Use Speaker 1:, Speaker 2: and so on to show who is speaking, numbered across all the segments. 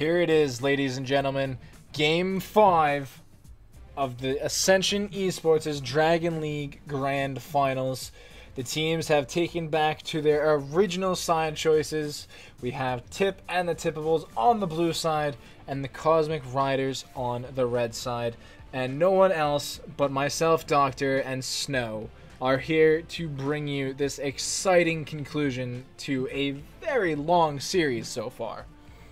Speaker 1: here it is, ladies and gentlemen. Game 5 of the Ascension eSports' Dragon League Grand Finals. The teams have taken back to their original side choices. We have Tip and the Tipables on the blue side, and the Cosmic Riders on the red side. And no one else but myself, Doctor, and Snow are here to bring you this exciting conclusion to a very long series so far.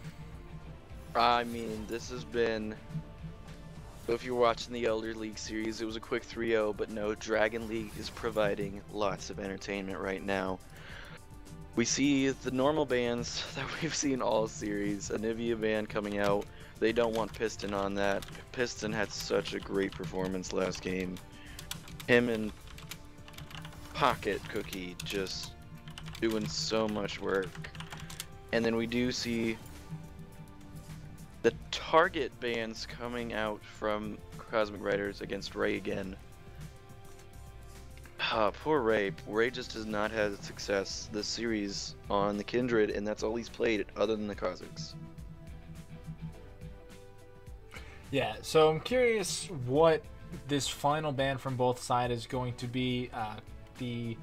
Speaker 2: I mean, this has been... If you're watching the Elder League series, it was a quick 3-0, but no, Dragon League is providing lots of entertainment right now. We see the normal bans that we've seen all series. Anivia ban coming out. They don't want Piston on that. Piston had such a great performance last game. Him and Pocket Cookie just doing so much work. And then we do see the target bans coming out from Cosmic Riders against Ray again. Poor Ray. Ray just has not had success this series on the Kindred, and that's all he's played other than the Cosmics.
Speaker 1: Yeah, so I'm curious what this final ban from both sides is going to be. The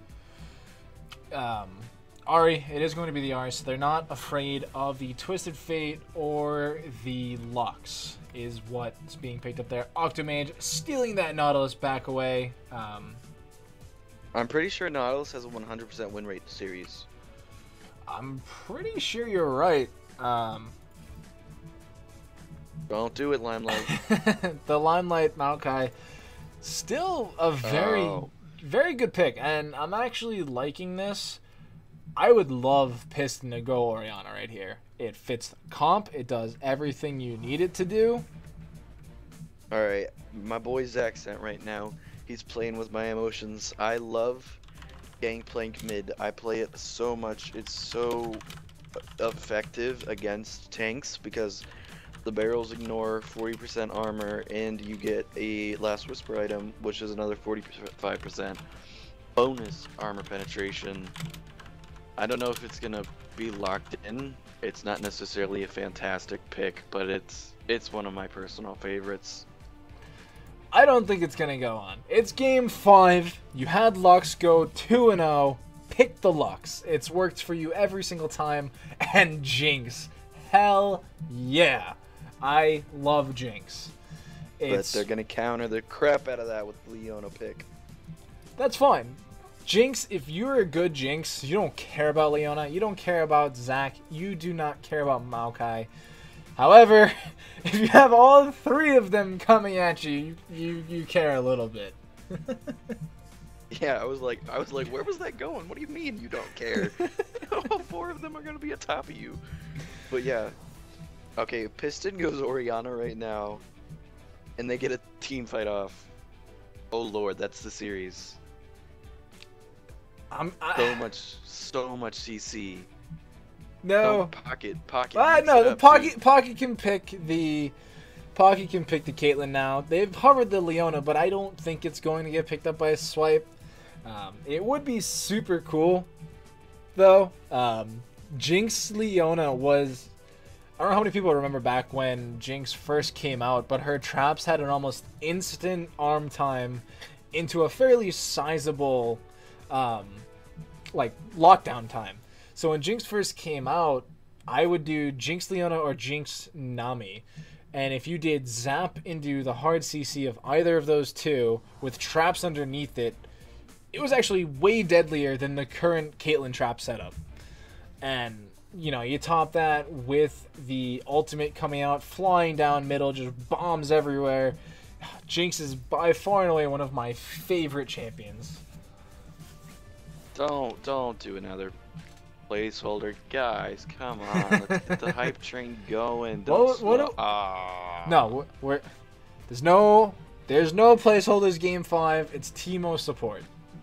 Speaker 1: Ahri, it is going to be the Ahri, so they're not afraid of the Twisted Fate or the Lux, is what's being picked up there. Octomage stealing that Nautilus back away.
Speaker 2: I'm pretty sure Nautilus has a 100% win rate series.
Speaker 1: I'm pretty sure you're right.
Speaker 2: Don't do it, Limelight.
Speaker 1: The Limelight Maokai, still a very good pick, and I'm actually liking this. I would love Piston to go Orianna right here. It fits the comp. It does everything you need it to do.
Speaker 2: Alright, my boy Zach's sent right now. He's playing with my emotions. I love Gangplank mid. I play it so much. It's so effective against tanks because the barrels ignore 40% armor and you get a Last Whisper item, which is another 45% bonus armor penetration. I don't know if it's gonna be locked in. It's not necessarily a fantastic pick, but it's one of my personal favorites.
Speaker 1: I don't think it's gonna go on. It's game 5. You had Lux go 2-0. Pick the Lux. It's worked for you every single time. And Jinx. Hell yeah. I love Jinx.
Speaker 2: But they're gonna counter the crap out of that with the Leona pick.
Speaker 1: That's fine. Jinx, if you're a good Jinx, you don't care about Leona, you don't care about Zac, you do not care about Maokai. However, if you have all 3 of them coming at you, you care a little bit.
Speaker 2: Yeah, I was like, where was that going? What do you mean you don't care? All 4 of them are gonna be atop of you. But yeah. Okay, Piston goes Orianna right now, and they get a team fight off. Oh lord, that's the series. So much CC.
Speaker 1: No.
Speaker 2: Pocket.
Speaker 1: No, the Pocket can pick the Caitlyn now. They've hovered the Leona, but I don't think it's going to get picked up by a swipe. It would be super cool, though. Jinx Leona was... I don't know how many people remember back when Jinx first came out, but her traps had an almost instant arm time into a fairly sizable like lockdown time. So when Jinx first came out, I would do Jinx Leona or Jinx Nami. And if you did zap into the hard CC of either of those two with traps underneath it, it was actually way deadlier than the current Caitlyn trap setup. And you know, you top that with the ultimate coming out, flying down middle, just bombs everywhere. Jinx is by far and away one of my favorite champions.
Speaker 2: Don't do another placeholder, guys. Come on, let's get the hype train going.
Speaker 1: No, there's no placeholders. Game 5. It's Teemo support.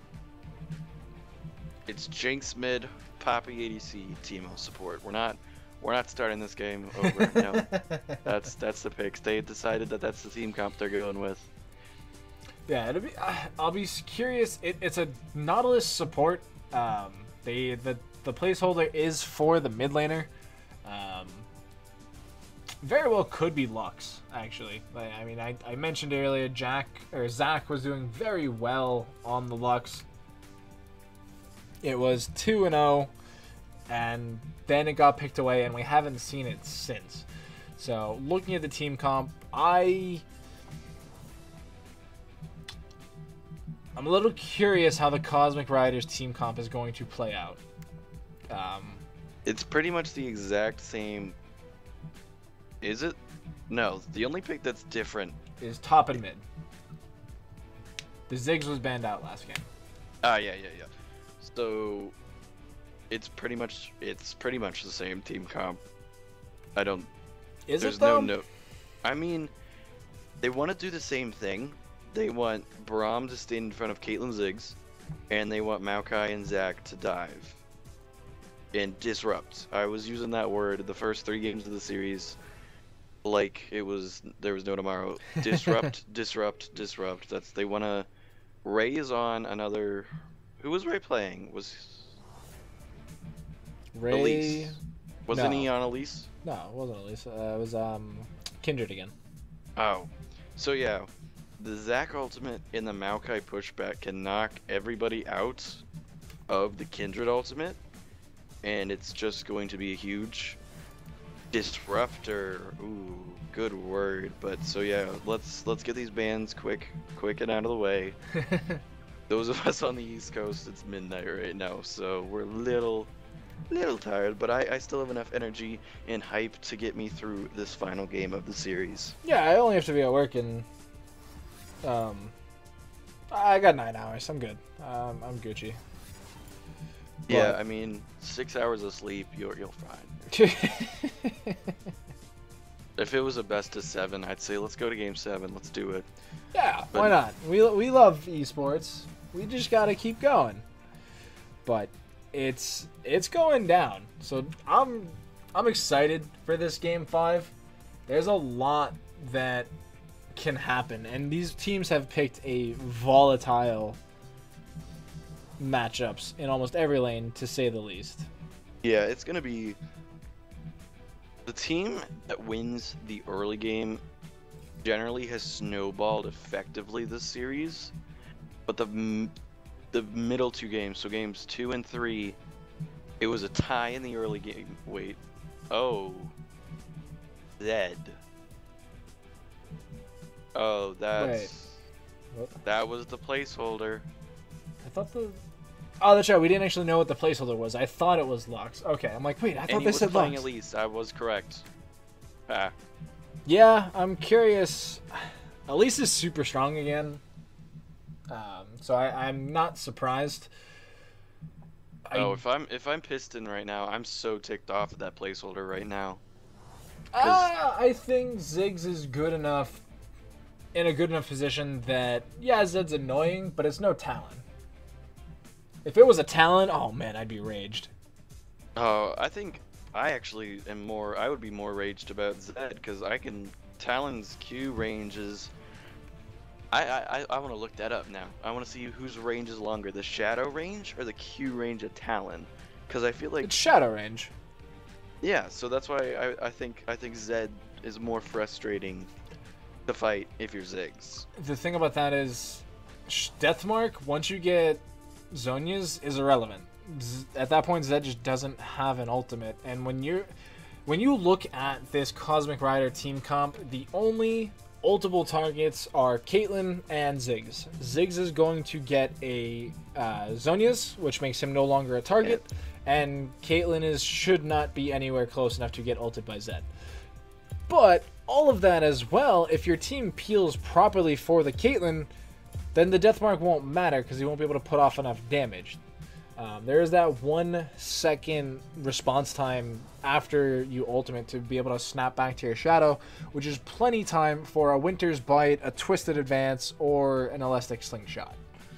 Speaker 2: It's Jinx mid, Poppy ADC, Teemo support. We're not starting this game over. No, that's the picks. They decided that that's the team comp they're going with.
Speaker 1: Yeah, I'll be curious. It's a Nautilus support. The placeholder is for the mid laner. very well could be Lux, actually. Like, I mean, I mentioned earlier, Zach was doing very well on the Lux. It was 2-0, and then it got picked away, and we haven't seen it since. So, looking at the team comp, I'm a little curious how the Cosmic Riders team comp is going to play out.
Speaker 2: It's pretty much the exact same. Is it? No, the only pick that's different
Speaker 1: is top and mid. The Ziggs was banned out last game.
Speaker 2: Yeah. So it's pretty much the same team comp.
Speaker 1: Is
Speaker 2: there's
Speaker 1: it though?
Speaker 2: no. I mean, they want to do the same thing. They want Braum to stay in front of Caitlyn Ziggs, and they want Maokai and Zach to dive and disrupt. I was using that word the first 3 games of the series like there was no tomorrow. Disrupt, disrupt, disrupt. They want to. Ray is on another. Who was Ray playing? Was
Speaker 1: Ray?
Speaker 2: Elise. Wasn't he on Elise?
Speaker 1: No, it wasn't Elise. It was Kindred again.
Speaker 2: Oh, so yeah, the Zac ultimate in the Maokai pushback can knock everybody out of the Kindred ultimate, and it's just going to be a huge disruptor. Ooh, good word. But so yeah, let's get these bans quick and out of the way. Those of us on the East Coast, it's midnight right now, so we're a little tired, but I still have enough energy and hype to get me through this final game of the series.
Speaker 1: Yeah, I only have to be at work in I got 9 hours. I'm good. I'm Gucci.
Speaker 2: Yeah,
Speaker 1: But...
Speaker 2: I mean, 6 hours of sleep, you'll fine. If it was a best of 7, I'd say let's go to game 7. Let's do it.
Speaker 1: Yeah,
Speaker 2: But...
Speaker 1: why not? We love esports. We just gotta keep going. But it's going down. So I'm excited for this game 5. There's a lot that can happen, and these teams have picked a volatile matchups in almost every lane, to say the least.
Speaker 2: Yeah, it's gonna be the team that wins the early game generally has snowballed effectively this series, but the middle 2 games, so games 2 and 3, it was a tie in the early game. Wait, oh, Zed. Oh, that was the placeholder.
Speaker 1: I thought Oh, that's right. We didn't actually know what the placeholder was. I thought it was Lux. Okay, I'm like, wait, I thought they said Lux.
Speaker 2: At least I was correct.
Speaker 1: Yeah, I'm curious. Elise is super strong again, so I'm not surprised.
Speaker 2: If I'm Piston right now, I'm so ticked off at that placeholder right now.
Speaker 1: I think Ziggs is good enough, in a good enough position that, yeah, Zed's annoying, but it's no Talon. If it was a Talon, oh man, I'd be raged.
Speaker 2: Oh, I think I actually am more. I would be more raged about Zed because Talon's Q range is. I want to look that up now. I want to see whose range is longer, the Shadow range or the Q range of Talon, because I feel like
Speaker 1: it's Shadow range.
Speaker 2: Yeah, so that's why I think Zed is more frustrating to fight if you're Ziggs.
Speaker 1: The thing about that is, Deathmark, once you get Zhonya's, is irrelevant. At that point, Zed just doesn't have an ultimate. And when you look at this Cosmic Rider team comp, the only ultable targets are Caitlyn and Ziggs. Ziggs is going to get a Zhonya's, which makes him no longer a target, and Caitlyn should not be anywhere close enough to get ulted by Zed. But all of that as well, if your team peels properly for the Caitlyn, then the Deathmark won't matter because you won't be able to put off enough damage. There is that 1 second response time after you ultimate to be able to snap back to your Shadow, which is plenty time for a Winter's Bite, a Twisted Advance, or an Elastic Slingshot.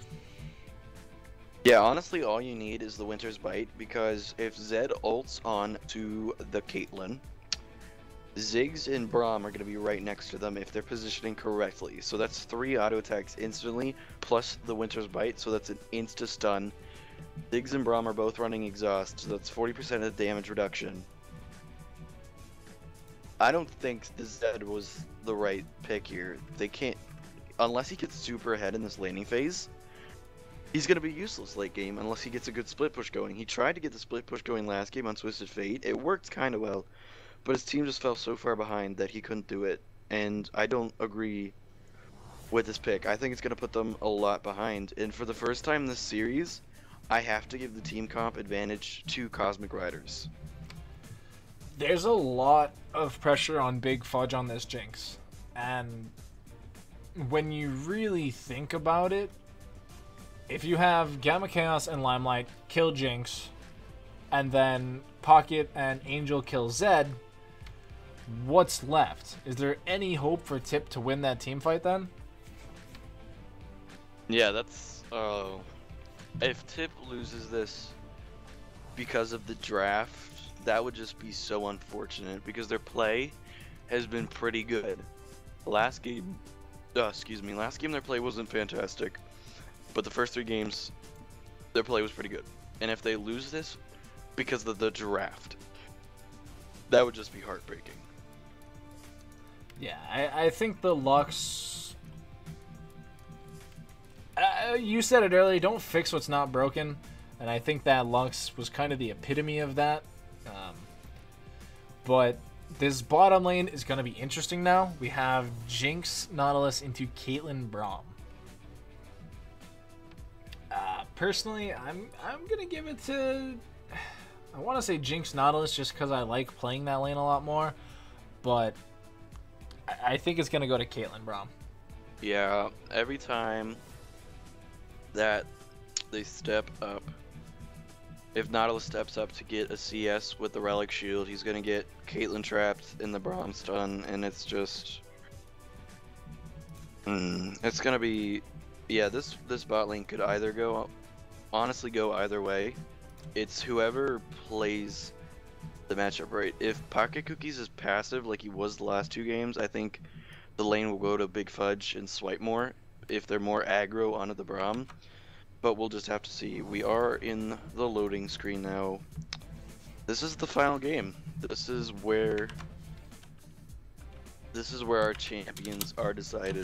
Speaker 2: Yeah, honestly, all you need is the Winter's Bite, because if Zed ults on to the Caitlyn, Ziggs and Braum are going to be right next to them if they're positioning correctly. So that's 3 auto attacks instantly, plus the Winter's Bite, so that's an insta-stun. Ziggs and Braum are both running exhaust, so that's 40% of the damage reduction. I don't think the Zed was the right pick here. They can't, unless he gets super ahead in this laning phase, he's going to be useless late game unless he gets a good split push going. He tried to get the split push going last game on Twisted Fate. It worked kind of well, but his team just fell so far behind that he couldn't do it. And I don't agree with this pick. I think it's going to put them a lot behind. And for the first time this series, I have to give the team comp advantage to Cosmic Riders.
Speaker 1: There's a lot of pressure on Big Fudge on this Jinx. And when you really think about it, if you have Gamma Chaos and Limelight kill Jinx, and then Pocket and Angel kill Zed, what's left? Is there any hope for Tip to win that team fight then?
Speaker 2: Yeah, that's... if Tip loses this because of the draft, that would just be so unfortunate because their play has been pretty good. Last game their play wasn't fantastic, but the first 3 games, their play was pretty good. And if they lose this because of the draft, that would just be heartbreaking.
Speaker 1: Yeah, I think the Lux... you said it earlier, don't fix what's not broken. And I think that Lux was kind of the epitome of that. But this bottom lane is going to be interesting now. We have Jinx, Nautilus into Caitlyn Braum. Personally, I'm going to give it to... I want to say Jinx Nautilus just because I like playing that lane a lot more. But I think it's going to go to Caitlyn Braum.
Speaker 2: Yeah, every time that they step up, if Nautilus steps up to get a CS with the Relic Shield, he's going to get Caitlyn trapped in the Braum stun, and it's just... it's going to be... Yeah, this bot lane could either go... honestly go either way. It's whoever plays the matchup right. If Pocket Cookies is passive like he was the last 2 games, I think the lane will go to Big Fudge and swipe more if they're more aggro onto the Braum. But we'll just have to see. We are in the loading screen now. This is the final game. This is where our champions are decided.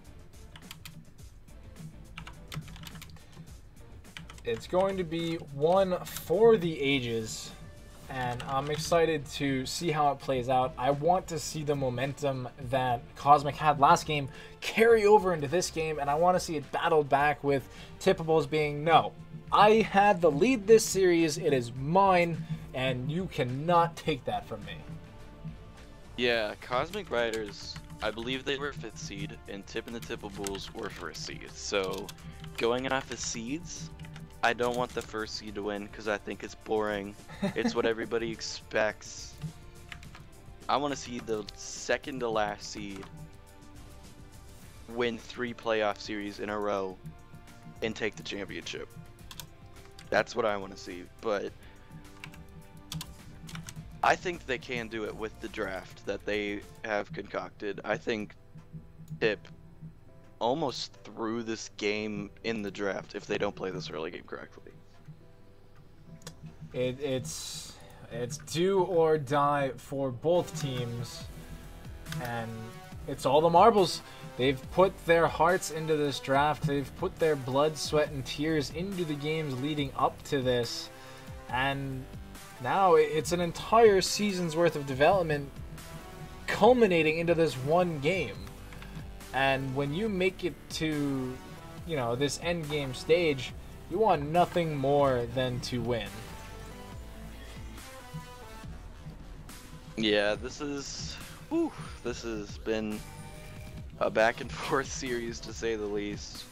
Speaker 1: It's going to be one for the ages, and I'm excited to see how it plays out. I want to see the momentum that Cosmic had last game carry over into this game, and I want to see it battled back with Tipables being, no, I had the lead this series, it is mine, and you cannot take that from me.
Speaker 2: Yeah, Cosmic Riders, I believe they were 5th seed, and Tip and the Tipables were 1st seed. So, going off of seeds, I don't want the 1st seed to win because I think it's boring. It's what everybody expects. I want to see the 2nd to last seed win 3 playoff series in a row and take the championship. That's what I want to see, but I think they can do it with the draft that they have concocted. I think Tip almost threw this game in the draft if they don't play this early game correctly.
Speaker 1: It's do or die for both teams, and it's all the marbles. They've put their hearts into this draft. They've put their blood, sweat, and tears into the games leading up to this, and now it's an entire season's worth of development culminating into this one game. And when you make it to, you know, this end game stage, you want nothing more than to win.
Speaker 2: Yeah, this has been a back and forth series to say the least.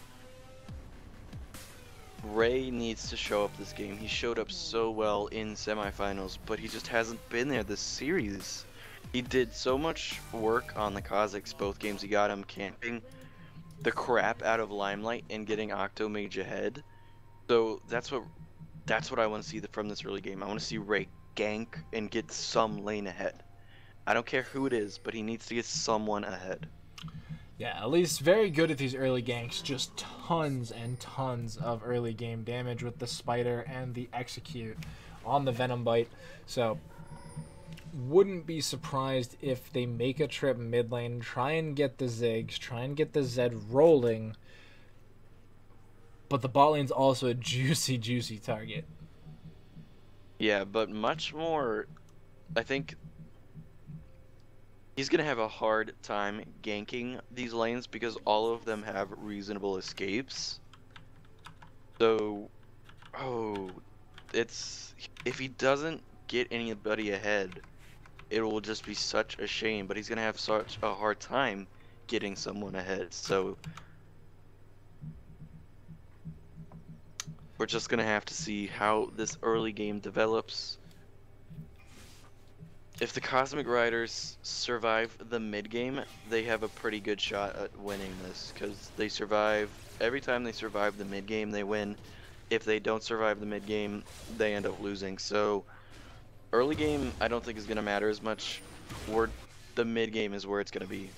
Speaker 2: Ray needs to show up this game. He showed up so well in semifinals, but he just hasn't been there this series. He did so much work on the Kazakhs both games. He got him camping the crap out of Limelight and getting Octomage ahead. So that's what I want to see from this early game. I want to see Ray gank and get some lane ahead. I don't care who it is, but he needs to get someone ahead.
Speaker 1: Yeah, at least very good at these early ganks. Just tons and tons of early game damage with the Spider and the Execute on the Venom Bite. So wouldn't be surprised if they make a trip mid lane, try and get the Ziggs, try and get the Zed rolling. But the bot lane's also a juicy, juicy target.
Speaker 2: Yeah, but much more, I think he's going to have a hard time ganking these lanes because all of them have reasonable escapes. So, if he doesn't get anybody ahead, it will just be such a shame, but he's going to have such a hard time getting someone ahead. So, we're just going to have to see how this early game develops. If the Cosmic Riders survive the mid game, they have a pretty good shot at winning this, because they survive every time they survive the mid game, they win. If they don't survive the mid game, they end up losing. So early game, I don't think is going to matter as much. The mid game is where it's going to be.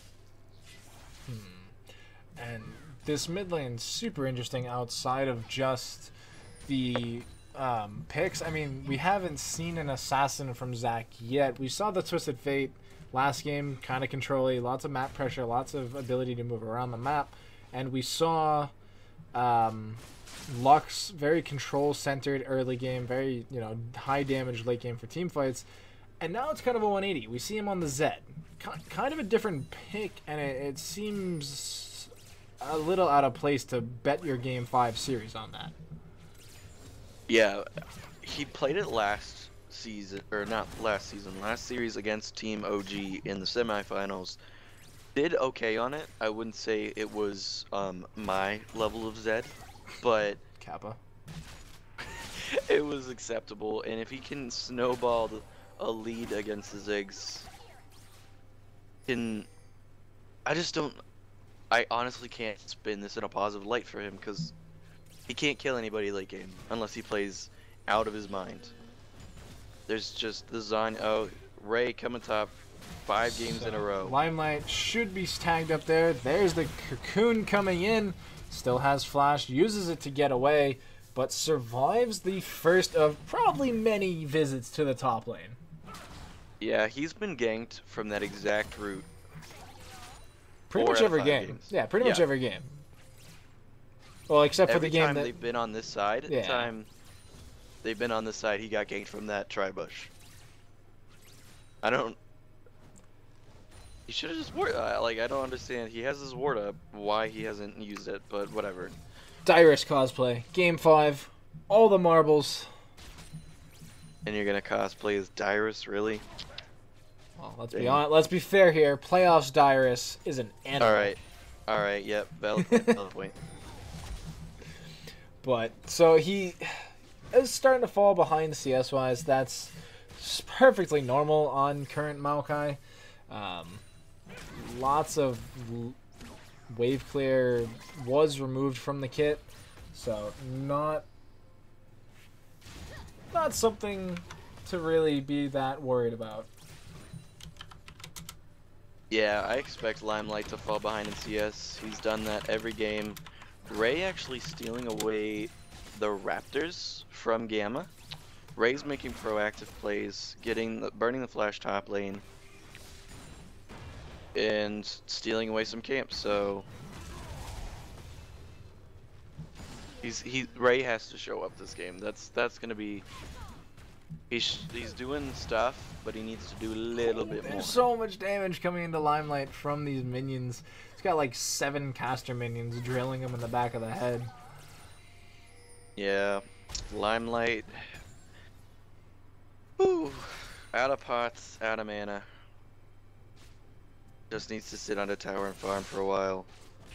Speaker 1: And this mid lane's super interesting outside of just the picks. I mean, we haven't seen an assassin from Zac yet. We saw the Twisted Fate last game, kind of control-y, lots of map pressure, lots of ability to move around the map, and we saw Lux very control-centered early game, very high damage late game for team fights, and now it's kind of a 180. We see him on the Zed, kind of a different pick, and it seems a little out of place to bet your Game 5 series on that.
Speaker 2: Yeah, he played it last season, or not last season, last series against Team OG in the semifinals. Did okay on it. I wouldn't say it was my level of Zed, but
Speaker 1: Kappa.
Speaker 2: It was acceptable. And if he can snowball a lead against the Ziggs, I honestly can't spin this in a positive light for him because he can't kill anybody late game unless he plays out of his mind. There's just the Zon. Oh, Ray coming top 5 games in a row.
Speaker 1: Limelight should be tagged up there. There's the Cocoon coming in. Still has flash, uses it to get away, but survives the first of probably many visits to the top lane.
Speaker 2: Yeah, he's been ganked from that exact route.
Speaker 1: Pretty much every game.
Speaker 2: Games.
Speaker 1: Yeah, pretty much every game. Well, except for the game
Speaker 2: every time
Speaker 1: that
Speaker 2: they've been on this side, they've been on this side, he got ganked from that tri-bush. He should have just ward. I don't understand. He has his ward up. Why he hasn't used it, but whatever.
Speaker 1: Dyrus cosplay. Game 5. All the marbles.
Speaker 2: And you're gonna cosplay as Dyrus, really?
Speaker 1: Well, let's be honest. Let's be fair here. Playoffs Dyrus is an animal.
Speaker 2: All right. Yep. Valid point. Valid point.
Speaker 1: But so he is starting to fall behind CS wise. That's perfectly normal on current Maokai. Lots of wave clear was removed from the kit, so not something to really be that worried about.
Speaker 2: Yeah, I expect Limelight to fall behind in CS. He's done that every game. Ray actually stealing away the Raptors from Gamma. Ray's making proactive plays, burning the flash top lane, and stealing away some camps. So Ray has to show up this game. That's gonna be. He's doing stuff, but he needs to do a little bit more.
Speaker 1: There's so much damage coming into Limelight from these minions. He's got like 7 caster minions drilling him in the back of the head.
Speaker 2: Yeah, Limelight. Whew. Out of pots, out of mana. Just needs to sit on a tower and farm for a while.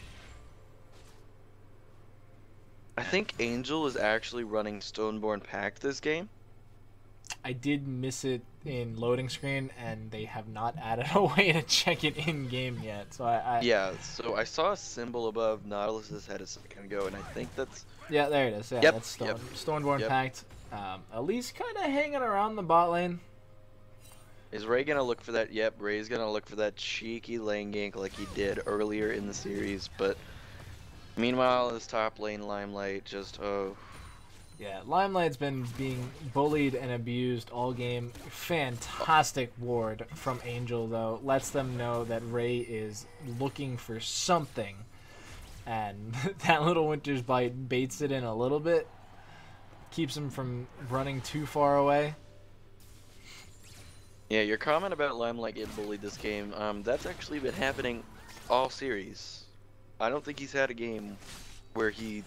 Speaker 2: I think Angel is actually running Stoneborn Pact this game.
Speaker 1: I did miss it in loading screen, and they have not added a way to check it in game yet. So
Speaker 2: Yeah, so I saw a symbol above Nautilus's head a second ago, and I think that's.
Speaker 1: Yeah, there it is. Yeah, that's Stoneborn Pact. At least kind of hanging around the bot lane.
Speaker 2: Is Ray gonna look for that? Yep, Ray's gonna look for that cheeky lane gank like he did earlier in the series. But meanwhile, his top lane Limelight just
Speaker 1: Yeah, Limelight's been being bullied and abused all game. Fantastic ward from Angel, though. Lets them know that Ray is looking for something. And that little Winter's Bite baits it in a little bit. Keeps him from running too far away.
Speaker 2: Yeah, your comment about Limelight getting bullied this game, that's actually been happening all series. I don't think he's had a game where he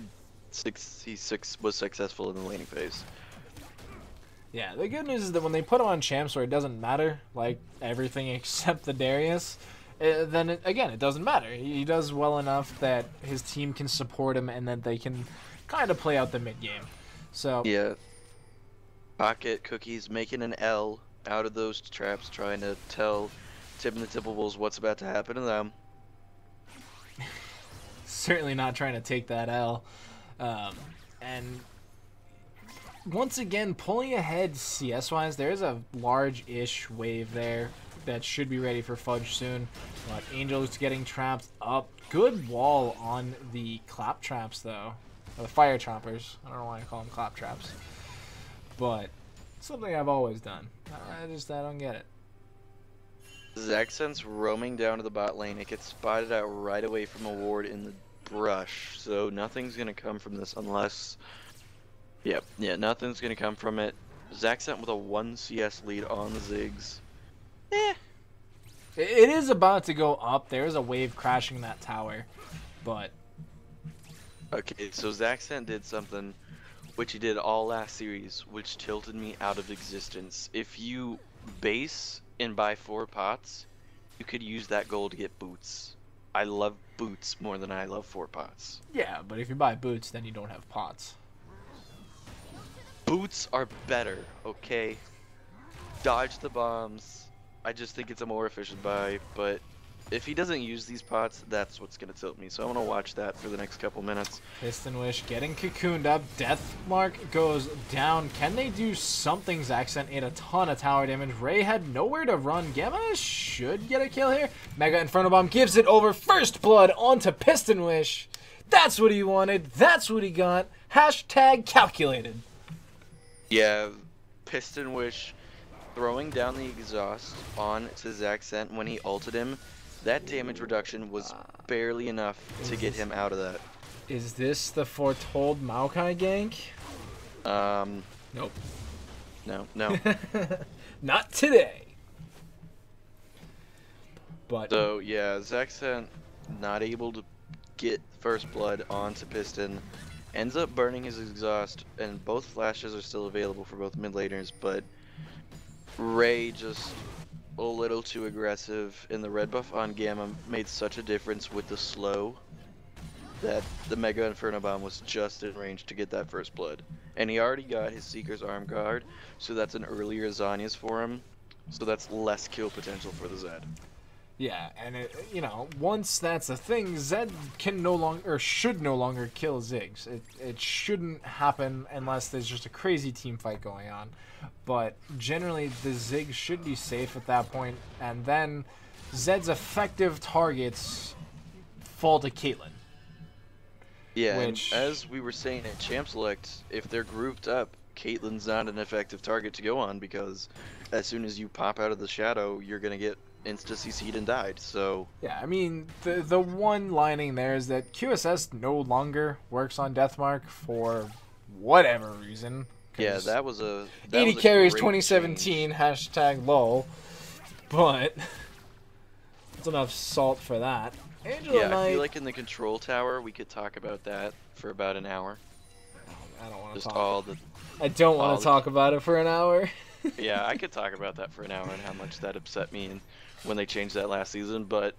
Speaker 2: was successful in the laning phase.
Speaker 1: Yeah, the good news is that when they put him on champs where it doesn't matter, like everything except the Darius, then it doesn't matter. He does well enough that his team can support him and that they can kind of play out the mid game. So
Speaker 2: yeah, Pocket Cookies making an L out of those traps, trying to tell Tip and the Tipables what's about to happen to them.
Speaker 1: Certainly not trying to take that L. And once again, pulling ahead CS-wise, there's a large-ish wave there that should be ready for Fudge soon. But Angel's getting trapped up. Good wall on the clap traps, though. Or the fire choppers. I don't know why I call them clap traps. But something I've always done. I don't get it.
Speaker 2: Zaxxent's roaming down to the bot lane. It gets spotted out right away from a ward in the brush, so nothing's gonna come from this unless... Yeah, nothing's gonna come from it. Zaxxent with a 1 CS lead on the Ziggs.
Speaker 1: It is about to go up. There is a wave crashing that tower, but...
Speaker 2: Okay, so Zaxxent did something which he did all last series, which tilted me out of existence. If you base and buy 4 pots, you could use that gold to get boots. I love boots more than I love 4 pots.
Speaker 1: Yeah, but if you buy boots, then you don't have pots.
Speaker 2: Boots are better, okay? Dodge the bombs. I just think it's a more efficient buy, but if he doesn't use these pots, that's what's going to tilt me. So I want to watch that for the next couple minutes.
Speaker 1: Piston Wish getting cocooned up. Death Mark goes down. Can they do something? Zaxxent ate a ton of tower damage. Ray had nowhere to run. Gamma should get a kill here. Mega Inferno Bomb gives it over. First blood onto Piston Wish. That's what he wanted. That's what he got. Hashtag calculated.
Speaker 2: Yeah, Piston Wish throwing down the exhaust on to Zaxxent when he ulted him. That damage reduction was barely enough to get him out of that.
Speaker 1: Is this the foretold Maokai gank?
Speaker 2: Nope. No.
Speaker 1: Not today. But
Speaker 2: so yeah, Zaxxent not able to get first blood onto Piston, ends up burning his exhaust, and both flashes are still available for both mid laners, but Ray just a little too aggressive, and the red buff on Gamma made such a difference with the slow that the Mega Inferno Bomb was just in range to get that first blood. And he already got his Seeker's Arm Guard, so that's an earlier Zanya's for him, so that's less kill potential for the Zed.
Speaker 1: Yeah, and once that's a thing, Zed can no longer, or should no longer kill Ziggs. It shouldn't happen unless there's just a crazy team fight going on. But generally, the Ziggs should be safe at that point, and then Zed's effective targets fall to Caitlyn.
Speaker 2: Yeah, which... and as we were saying at Champ Select, if they're grouped up, Caitlyn's not an effective target to go on, because as soon as you pop out of the shadow, you're going to get insta-CC'd and died, so...
Speaker 1: Yeah, I mean, the one lining there is that QSS no longer works on Deathmark for whatever reason.
Speaker 2: Yeah, that was a...
Speaker 1: 80 carries 2017, hashtag lol. But, it's enough salt for that. Angela Knight...
Speaker 2: I feel like in the control tower, we could talk about that for about an hour.
Speaker 1: I don't want to
Speaker 2: talk.
Speaker 1: I don't want to talk about it for an hour.
Speaker 2: Yeah, I could talk about that for an hour and how much that upset me and when they changed that last season, but...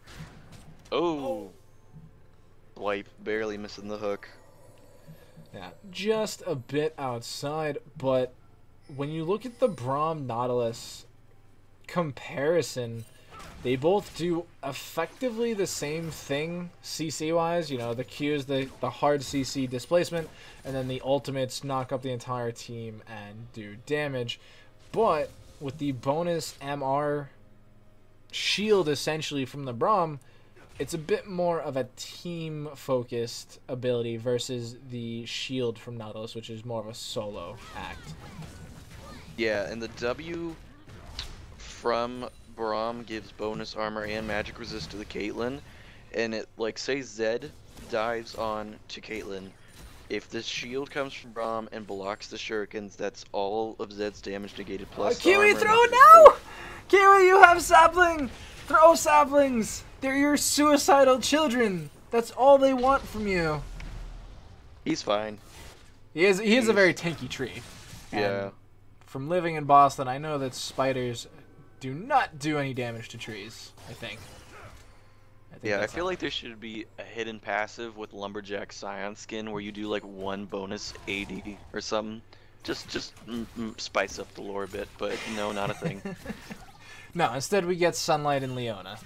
Speaker 2: Oh! Wipe, barely missing the hook.
Speaker 1: Yeah, just a bit outside, but when you look at the Braum Nautilus comparison, they both do effectively the same thing CC-wise. You know, the Q is the hard CC displacement, and then the ultimates knock up the entire team and do damage. But with the bonus MR shield essentially from the Braum, it's a bit more of a team-focused ability versus the shield from Nautilus, which is more of a solo act.
Speaker 2: Yeah, and the W from Braum gives bonus armor and magic resist to the Caitlyn, and it, like, say Zed dives on to Caitlyn. If the shield comes from Braum and blocks the shurikens, that's all of Zed's damage negated plus
Speaker 1: Kiwi,
Speaker 2: armor.
Speaker 1: throw it now! Kiwi, you have sapling! Throw saplings! They're your suicidal children! That's all they want from you.
Speaker 2: He's fine.
Speaker 1: He is a very tanky tree.
Speaker 2: Yeah.
Speaker 1: And from living in Boston, I know that spiders do not do any damage to trees, I think.
Speaker 2: Yeah, I feel like there should be a hidden passive with Lumberjack Scion skin where you do like 1 bonus AD or something. Just spice up the lore a bit, but no, not a thing.
Speaker 1: No, instead we get Sunlight and Leona.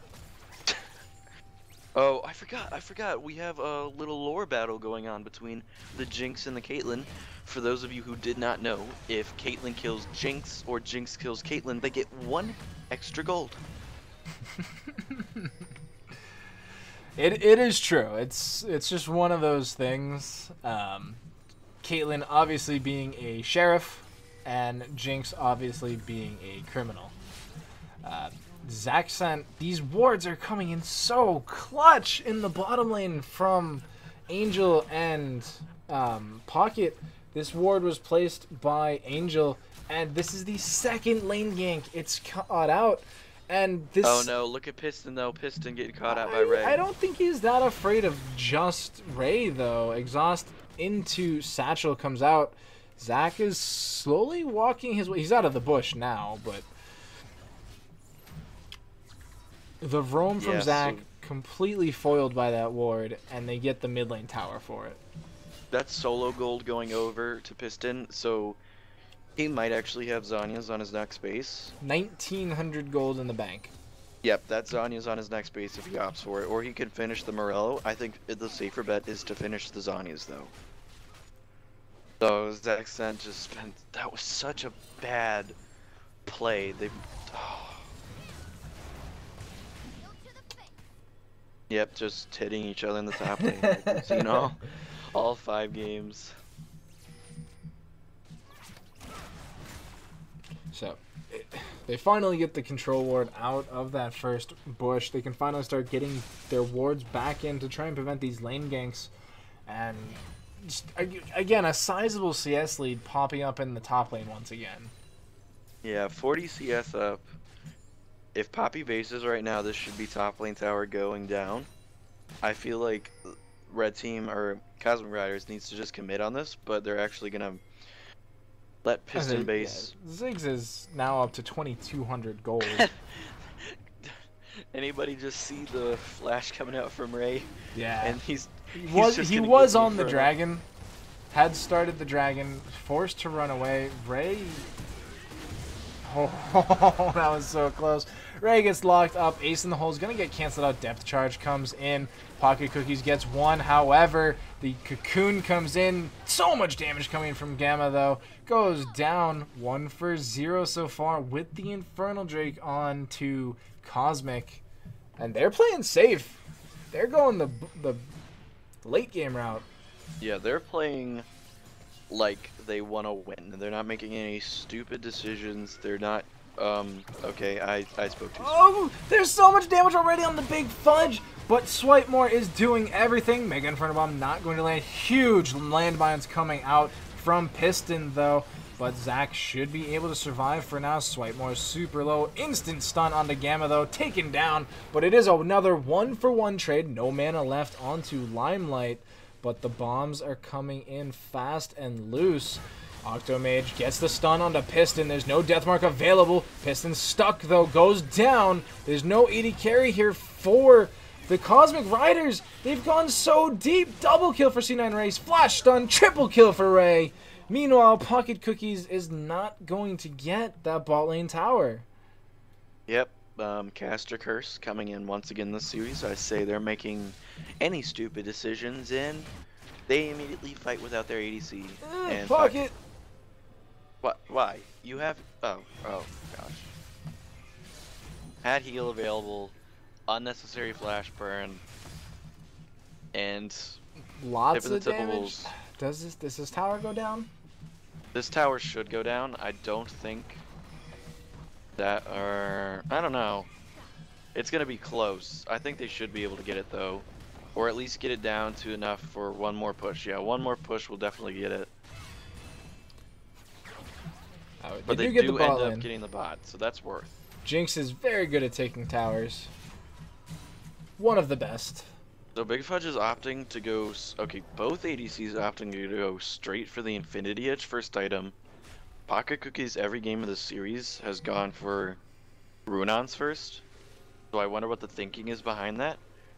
Speaker 2: Oh, I forgot. We have a little lore battle going on between the Jinx and the Caitlyn. For those of you who did not know, if Caitlyn kills Jinx or Jinx kills Caitlyn, they get 1 extra gold.
Speaker 1: It is true. It's just one of those things. Caitlyn obviously being a sheriff, and Jinx obviously being a criminal. Zach sent these wards are coming in so clutch in the bottom lane from Angel and Pocket. This ward was placed by Angel, and this is the second lane gank it's caught out. And this.
Speaker 2: Oh no! Look at Piston though. Piston getting caught out by Ray.
Speaker 1: I don't think he's that afraid of just Ray though. Exhaust into Satchel comes out. Zach is slowly walking his way. He's out of the bush now, but the roam from Zach completely foiled by that ward, and they get the mid lane tower for it.
Speaker 2: That's solo gold going over to Piston, so he might actually have Zhonya's on his next base.
Speaker 1: 1,900 gold in the bank.
Speaker 2: Yep, that Zhonya's on his next base if he opts for it, or he could finish the Morello. I think the safer bet is to finish the Zhonya's though. So Zach Sent just spent. That was such a bad play. They. Oh. Yep, just hitting each other in the top lane. Like, you know, all 5 games.
Speaker 1: So, they finally get the control ward out of that first bush. They can finally start getting their wards back in to try and prevent these lane ganks. And, just, again, a sizable CS lead popping up in the top lane once again.
Speaker 2: Yeah, 40 CS up. If Poppy bases right now, this should be top lane tower going down. I feel like Red Team or Cosmic Riders needs to just commit on this, but they're actually going to let Piston base.
Speaker 1: Yeah, Ziggs is now up to 2,200 gold.
Speaker 2: Anybody just see the flash coming out from Ray?
Speaker 1: Yeah.
Speaker 2: And he
Speaker 1: was on the dragon, had started the dragon, forced to run away. Ray. Oh, that was so close. Ray gets locked up. Ace in the hole is going to get canceled out. Depth charge comes in. Pocket Cookies gets 1. However, the cocoon comes in. So much damage coming from Gamma, though. Goes down 1 for 0 so far with the Infernal Drake on to Cosmic. And they're playing safe. They're going the late game route.
Speaker 2: Yeah, they're playing like they want to win. They're not making any stupid decisions. They're not. Okay, I spoke too soon.
Speaker 1: Oh, there's so much damage already on the big fudge, but Swipemore is doing everything. Mega Inferno Bomb not going to land. Huge landmines coming out from Piston, though, but Zach should be able to survive for now. Swipemore is super low. Instant stun onto Gamma, though, taken down, but it is another 1-for-1 trade. No mana left onto Limelight, but the bombs are coming in fast and loose. Octomage gets the stun onto Piston. There's no Deathmark available. Piston stuck, though, goes down. There's no AD carry here for the Cosmic Riders. They've gone so deep. Double kill for C9 Ray. Flash stun. Triple kill for Ray. Meanwhile, Pocket Cookies is not going to get that bot lane tower.
Speaker 2: Yep. Caster Curse coming in once again this series. I say they're making any stupid decisions, and they immediately fight without their ADC. And
Speaker 1: Pocket.
Speaker 2: What? Why? You have... Oh gosh. Had heal available. unnecessary flash burn, and
Speaker 1: Lots
Speaker 2: tip
Speaker 1: of
Speaker 2: the
Speaker 1: damage.
Speaker 2: Tipables.
Speaker 1: Does this tower go down?
Speaker 2: This tower should go down. I don't think that I don't know. It's gonna be close. I think they should be able to get it though, or at least get it down to enough for one more push. Yeah, one more push will definitely get it. But they do end up getting the bot, so that's worth.
Speaker 1: Jinx is very good at taking towers. One of the best.
Speaker 2: So Big Fudge is opting to go. Okay, both ADCs opting to go straight for the Infinity Edge first item. Pocket Cookies every game of the series has gone for Runons first. So I wonder what the thinking is behind that.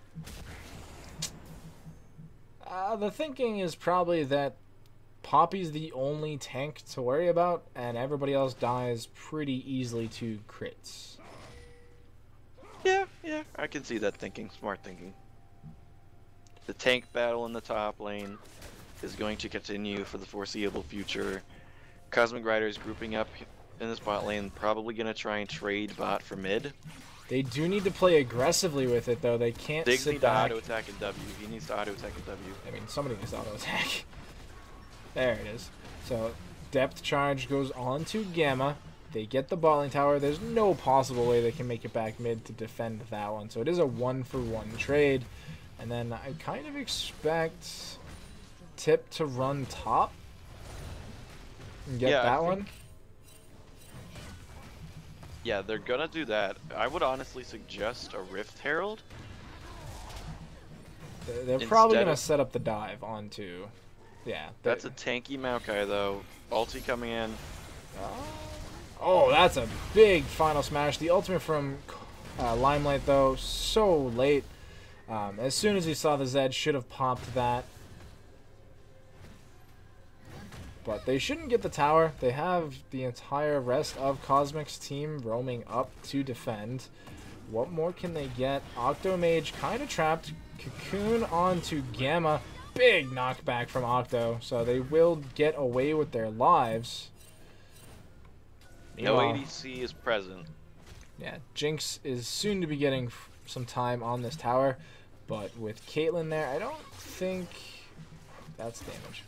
Speaker 1: The thinking is probably that Poppy's the only tank to worry about, and everybody else dies pretty easily to crits.
Speaker 2: Yeah, I can see that thinking. Smart thinking. The tank battle in the top lane is going to continue for the foreseeable future. Cosmic Riders grouping up in this bot lane, probably going to try and trade bot for mid.
Speaker 1: They do need to play aggressively with it, though. They can't
Speaker 2: Diggs
Speaker 1: sit
Speaker 2: need
Speaker 1: back.
Speaker 2: to auto-attack in W. He needs to auto-attack in W.
Speaker 1: I mean, somebody needs to auto-attack. There it is. So, depth charge goes on to Gamma. They get the bot lane tower. There's no possible way they can make it back mid to defend that one. So it is a 1-for-1 trade. And then I kind of expect Tip to run top and get that one.
Speaker 2: Yeah, they're gonna do that. I would honestly suggest a Rift Herald.
Speaker 1: They're probably gonna set up the dive onto. Yeah.
Speaker 2: That's a tanky Maokai though. Ulti coming in.
Speaker 1: Oh, that's a big final smash. The ultimate from Limelight though, so late. As soon as he saw the Zed, should have popped that. But they shouldn't get the tower. They have the entire rest of Cosmic's team roaming up to defend. What more can they get? Octomage kind of trapped. Cocoon onto Gamma. Big knockback from Octo. So they will get away with their lives.
Speaker 2: No ADC is present.
Speaker 1: Yeah, Jinx is soon to be getting some time on this tower. But with Caitlyn there, I don't think that's damage.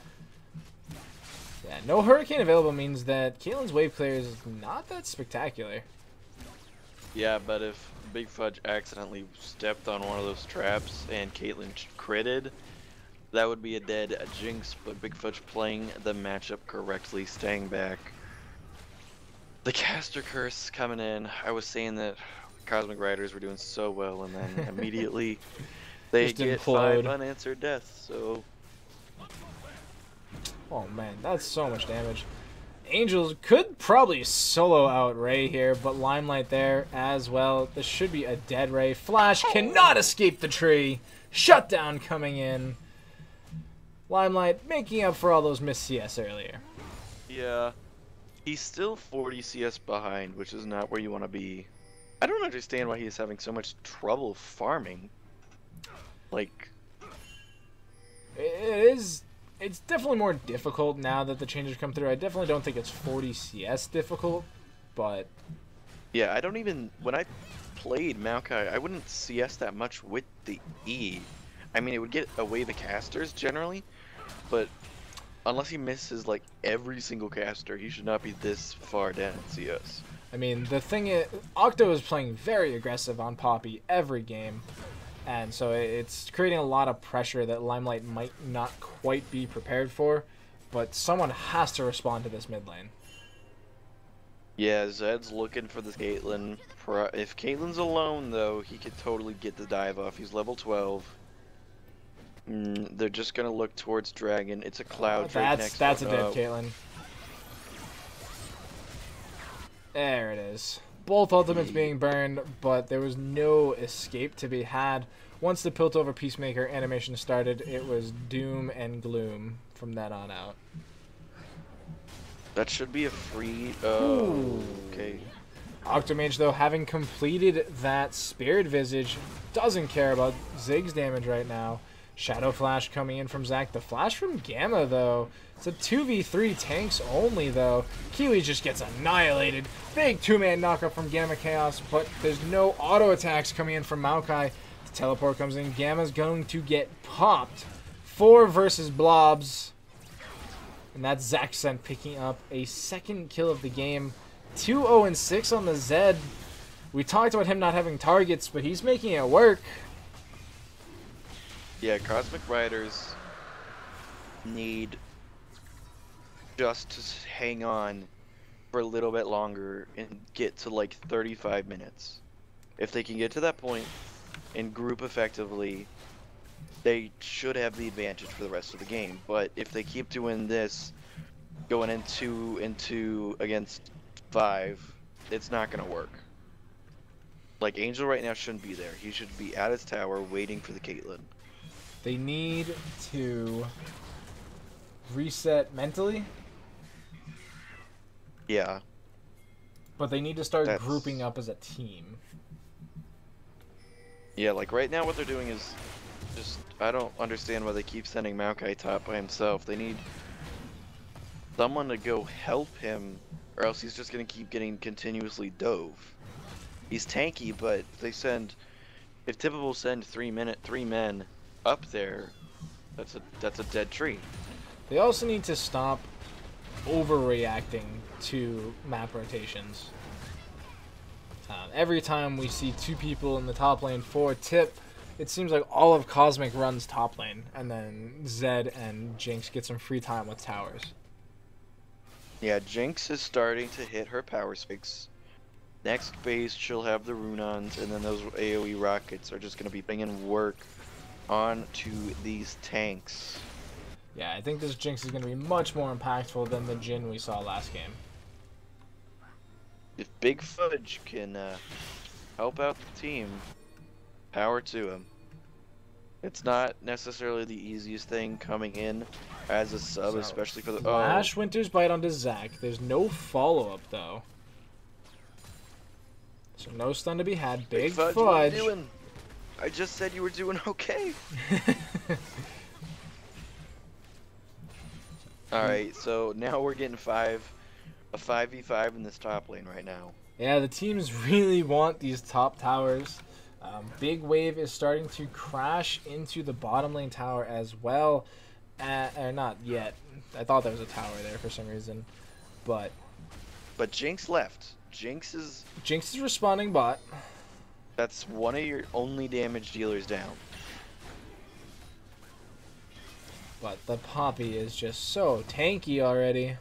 Speaker 1: Yeah, no Hurricane available means that Caitlyn's wave clear is not that spectacular.
Speaker 2: Yeah, but if Big Fudge accidentally stepped on one of those traps and Caitlyn critted, that would be a dead Jinx, but Big Fudge playing the matchup correctly, staying back. The caster curse coming in. I was saying that Cosmic Riders were doing so well, and then immediately they get 5 unanswered deaths, so...
Speaker 1: Oh man, that's so much damage. Angels could probably solo out Ray here, but Limelight there as well. This should be a dead Ray. Flash cannot escape the tree. Shutdown coming in. Limelight making up for all those missed CS earlier.
Speaker 2: Yeah. He's still 40 CS behind, which is not where you want to be. I don't understand why he's having so much trouble farming. Like...
Speaker 1: It's definitely more difficult now that the changes come through. I definitely don't think it's 40 CS difficult, but...
Speaker 2: Yeah, I don't even... When I played Maokai, I wouldn't CS that much with the E. I mean, it would get away the casters, generally, but unless he misses, like, every single caster, he should not be this far down in CS.
Speaker 1: I mean, the thing is... Octo is playing very aggressive on Poppy every game. And so it's creating a lot of pressure that Limelight might not quite be prepared for, but someone has to respond to this mid lane.
Speaker 2: Yeah, Zed's looking for the Caitlyn. If Caitlyn's alone, though, he could totally get the dive off. He's level 12. They're just going to look towards Dragon. It's a Cloud Drake next.
Speaker 1: That's a dead Caitlyn. There it is. Both ultimates being burned, but there was no escape to be had. Once the Piltover Peacemaker animation started, it was doom and gloom from that on out.
Speaker 2: That should be a free... okay.
Speaker 1: Octomage, though, having completed that Spirit Visage, doesn't care about Zig's damage right now. Shadow Flash coming in from Zac. The flash from Gamma, though. It's a 2v3 tanks only, though. Kiwi just gets annihilated. Big two-man knockup from Gamma Chaos, but there's no auto attacks coming in from Maokai. The teleport comes in. Gamma's going to get popped. 4 versus Blobs. And that's Zaxxon picking up a second kill of the game. 2-0-6 on the Zed. We talked about him not having targets, but he's making it work.
Speaker 2: Yeah, Cosmic Riders need just to hang on for a little bit longer and get to like 35 minutes. If they can get to that point and group effectively, they should have the advantage for the rest of the game. But if they keep doing this, going into against 5, it's not going to work. Like, Angel right now shouldn't be there. He should be at his tower waiting for the Caitlyn.
Speaker 1: They need to reset mentally.
Speaker 2: Yeah.
Speaker 1: But they need to start grouping up as a team.
Speaker 2: Yeah, like right now what they're doing is just, I don't understand why they keep sending Maokai top by himself. They need someone to go help him, or else he's just going to keep getting continuously dove. He's tanky, but if Tipables send 3 men up there, that's a dead tree.
Speaker 1: They also need to stop overreacting to map rotations. Every time we see 2 people in the top lane for Tip, it seems like all of Cosmic runs top lane, and then Zed and Jinx get some free time with towers.
Speaker 2: Yeah, Jinx is starting to hit her power spikes. Next base, she'll have the Runons, and then those AoE rockets are just going to be bringing work onto these tanks.
Speaker 1: Yeah, I think this Jinx is going to be much more impactful than the Jhin we saw last game.
Speaker 2: If Big Fudge can help out the team, power to him. It's not necessarily the easiest thing coming in as a sub, especially for the...
Speaker 1: Flash Winter's Bite onto Zac. There's no follow-up, though. So no stun to be had. Big Fudge.
Speaker 2: What are you doing? I just said you were doing okay. Alright, so now we're getting a 5v5 in this top lane right now.
Speaker 1: Yeah, the teams really want these top towers. Big Wave is starting to crash into the bottom lane tower as well. Or not yet. I thought there was a tower there for some reason. But
Speaker 2: Jinx left. Jinx is
Speaker 1: responding bot.
Speaker 2: That's one of your only damage dealers down.
Speaker 1: But the Poppy is just so tanky already.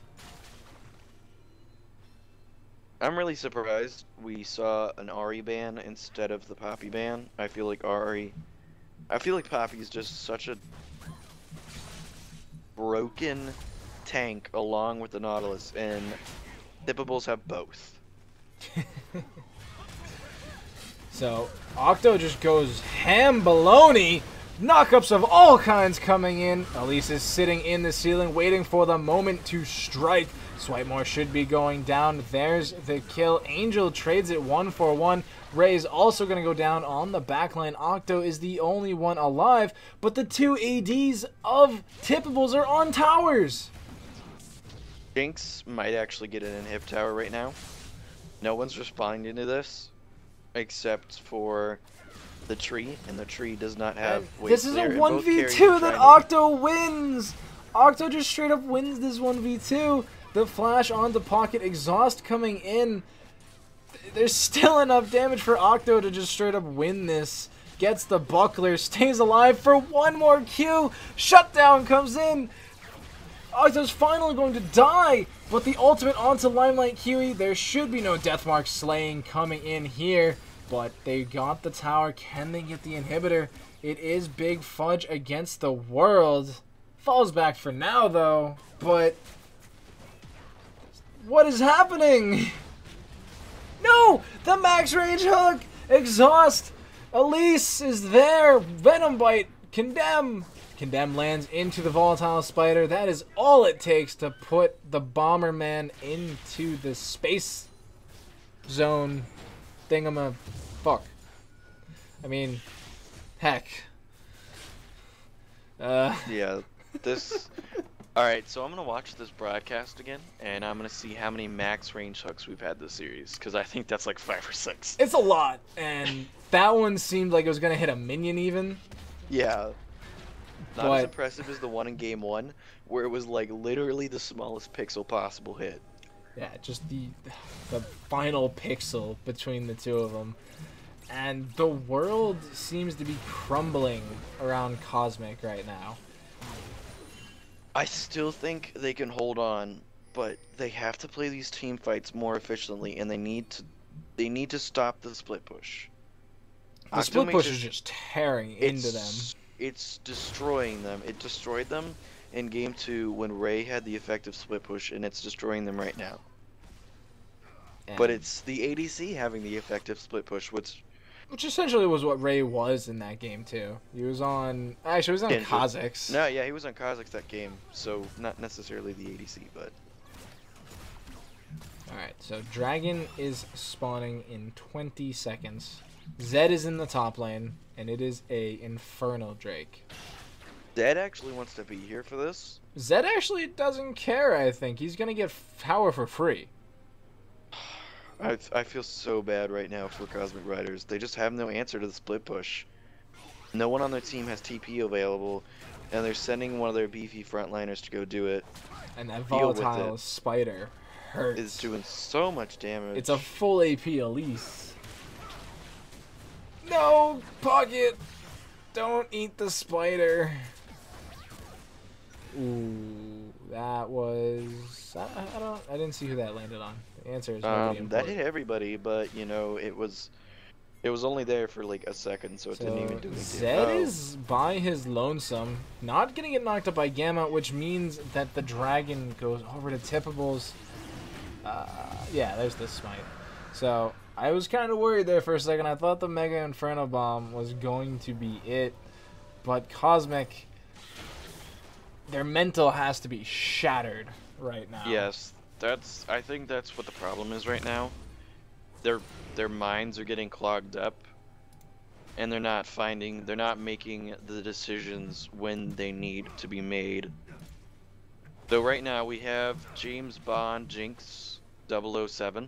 Speaker 2: I'm really surprised we saw an Ahri ban instead of the Poppy ban. I feel like Poppy is just such a broken tank along with the Nautilus, and Tipables have both.
Speaker 1: So Octo just goes ham baloney. Knockups of all kinds coming in. Elise is sitting in the ceiling waiting for the moment to strike. Swipemore should be going down. There's the kill. Angel trades it 1-for-1. Ray is also going to go down on the backline. Octo is the only one alive, but the 2 ADs of Tipables are on towers.
Speaker 2: Jinx might actually get an inhib tower right now. No one's responding to this except for the tree, and the tree does not have
Speaker 1: this is a 1v2 that Octo wins. Octo just straight up wins this 1v2. The flash onto Pocket, exhaust coming in. There's still enough damage for Octo to just straight up win this. Gets the buckler, stays alive for one more Q. Shutdown comes in. Octo's finally going to die, but the ultimate onto Limelight Kiwi. There should be no Deathmark slaying coming in here, but they got the tower. Can they get the inhibitor? It is Big Fudge against the world. Falls back for now, though, but what is happening? No! The max range hook! Exhaust! Elise is there! Venom Bite! Condemn! Condemn lands into the Volatile Spider. That is all it takes to put the Bomberman into the space zone thingamafuck. I mean, heck.
Speaker 2: Yeah, this. All right, so I'm gonna watch this broadcast again, and I'm gonna see how many max range hooks we've had this series, because I think that's like 5 or 6.
Speaker 1: It's a lot, and that one seemed like it was gonna hit a minion even.
Speaker 2: Yeah, not as
Speaker 1: But
Speaker 2: impressive as the one in game 1, where it was like literally the smallest pixel possible hit.
Speaker 1: yeah, just the final pixel between the two of them. And the world seems to be crumbling around Cosmic right now.
Speaker 2: I still think they can hold on, but they have to play these team fights more efficiently, and they need to stop the split push.
Speaker 1: The split push is just tearing into them.
Speaker 2: It's destroying them. It destroyed them in game 2 when Ray had the effective split push, and it's destroying them right now.
Speaker 1: And
Speaker 2: but it's the ADC having the effective split push, which
Speaker 1: essentially was what Ray was in that game too. He was on he was on Kha'Zix.
Speaker 2: No, yeah, he was on Kha'Zix that game, so not necessarily the ADC, but.
Speaker 1: Alright, so Dragon is spawning in 20 seconds. Zed is in the top lane, and it is a Inferno Drake.
Speaker 2: Zed actually wants to be here for this.
Speaker 1: Zed actually doesn't care, I think. He's going to get power for free.
Speaker 2: I feel so bad right now for Cosmic Riders. They just have no answer to the split push. No one on their team has TP available, and they're sending one of their beefy frontliners to go do it.
Speaker 1: And that volatile spider hurts.
Speaker 2: It's doing so much damage.
Speaker 1: It's a full AP Elise. No, Pocket! Don't eat the spider. Ooh, that was... I didn't see who that landed on. The answer is nobody important.
Speaker 2: That hit everybody, but you know it was only there for like a second, so it didn't even do anything.
Speaker 1: Zed is by his lonesome, not gonna get knocked up by Gamma, which means that the dragon goes over to Tipables. Yeah, there's the smite. So I was kind of worried there for a second. I thought the Mega Inferno Bomb was going to be it, but Cosmic, their mental has to be shattered right now.
Speaker 2: Yes. I think that's what the problem is right now. Their minds are getting clogged up, and they're not making the decisions when they need to be made. So right now we have James Bond Jinx 007.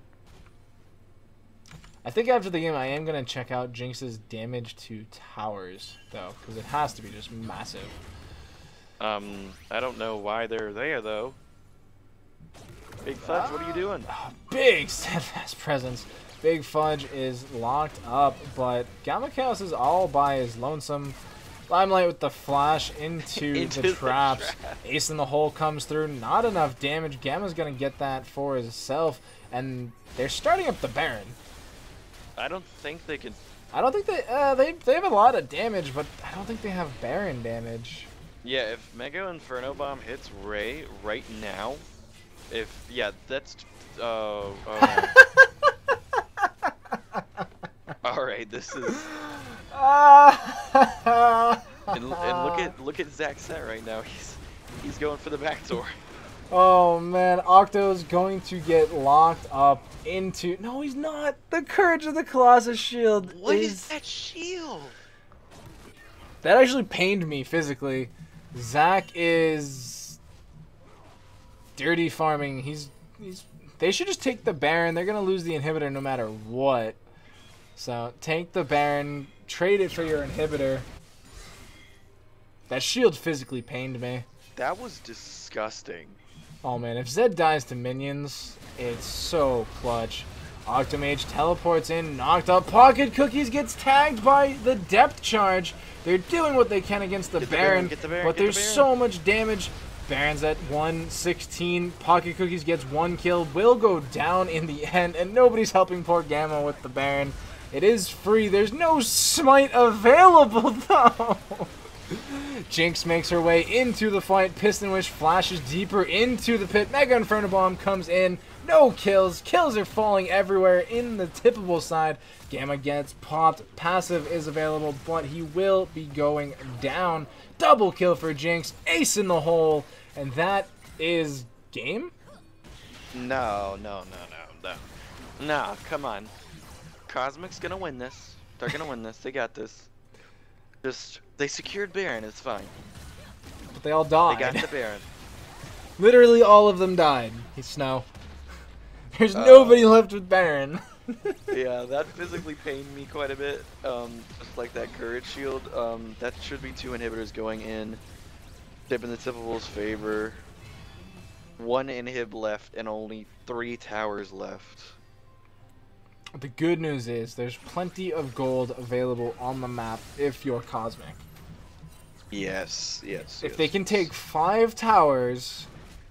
Speaker 1: I think after the game I am going to check out Jinx's damage to towers, though, because it has to be just massive.
Speaker 2: I don't know why they're there, though. Big Fudge, what are you doing?
Speaker 1: Big steadfast presence. Big Fudge is locked up, but Gamma Chaos is all by his lonesome. Limelight with the flash into the traps. Ace in the hole comes through. Not enough damage. Gamma's going to get that for himself, and they're starting up the Baron.
Speaker 2: I don't think they can...
Speaker 1: I don't think they have a lot of damage, but I don't think they have Baron damage.
Speaker 2: Yeah, if Mega Inferno Bomb hits Ray right now... that's... Alright, this is... and look at Zach's set right now. He's going for the back door.
Speaker 1: Oh man, Octo's going to get locked up into... No, he's not! The Courage of the Colossus shield
Speaker 2: What is that shield?
Speaker 1: That actually pained me physically. Zach is... dirty farming. They should just take the Baron. They're going to lose the inhibitor no matter what. So, take the Baron. Trade it for your inhibitor. That shield physically pained me.
Speaker 2: That was disgusting.
Speaker 1: Oh man, if Zed dies to minions, it's so clutch. Octomage teleports in, knocked up. Pocket Cookies gets tagged by the depth charge. They're doing what they can against the Baron, but there's so much damage. Baron's at 116. Pocket Cookies gets 1 kill. Will go down in the end, and nobody's helping poor Gamma with the Baron. It is free. There's no smite available, though. Jinx makes her way into the fight. Piston Wish flashes deeper into the pit. Mega Inferno Bomb comes in. No kills. Kills are falling everywhere in the Tipable side. Gamma gets popped. Passive is available, but he will be going down. Double kill for Jinx. Ace in the hole. And that is game?
Speaker 2: No, come on. Cosmic's gonna win this. They're gonna win this. They got this. They secured Baron. It's fine.
Speaker 1: They all
Speaker 2: They
Speaker 1: died.
Speaker 2: got the Baron.
Speaker 1: Literally all of them died. He's Snow. There's nobody left with Baron.
Speaker 2: Yeah, that physically pained me quite a bit. Just like that courage shield. That should be 2 inhibitors going in. Tip in the Tipables' favor. 1 inhib left and only 3 towers left.
Speaker 1: The good news is there's plenty of gold available on the map if you're Cosmic.
Speaker 2: Yes, yes.
Speaker 1: If they can take 5 towers,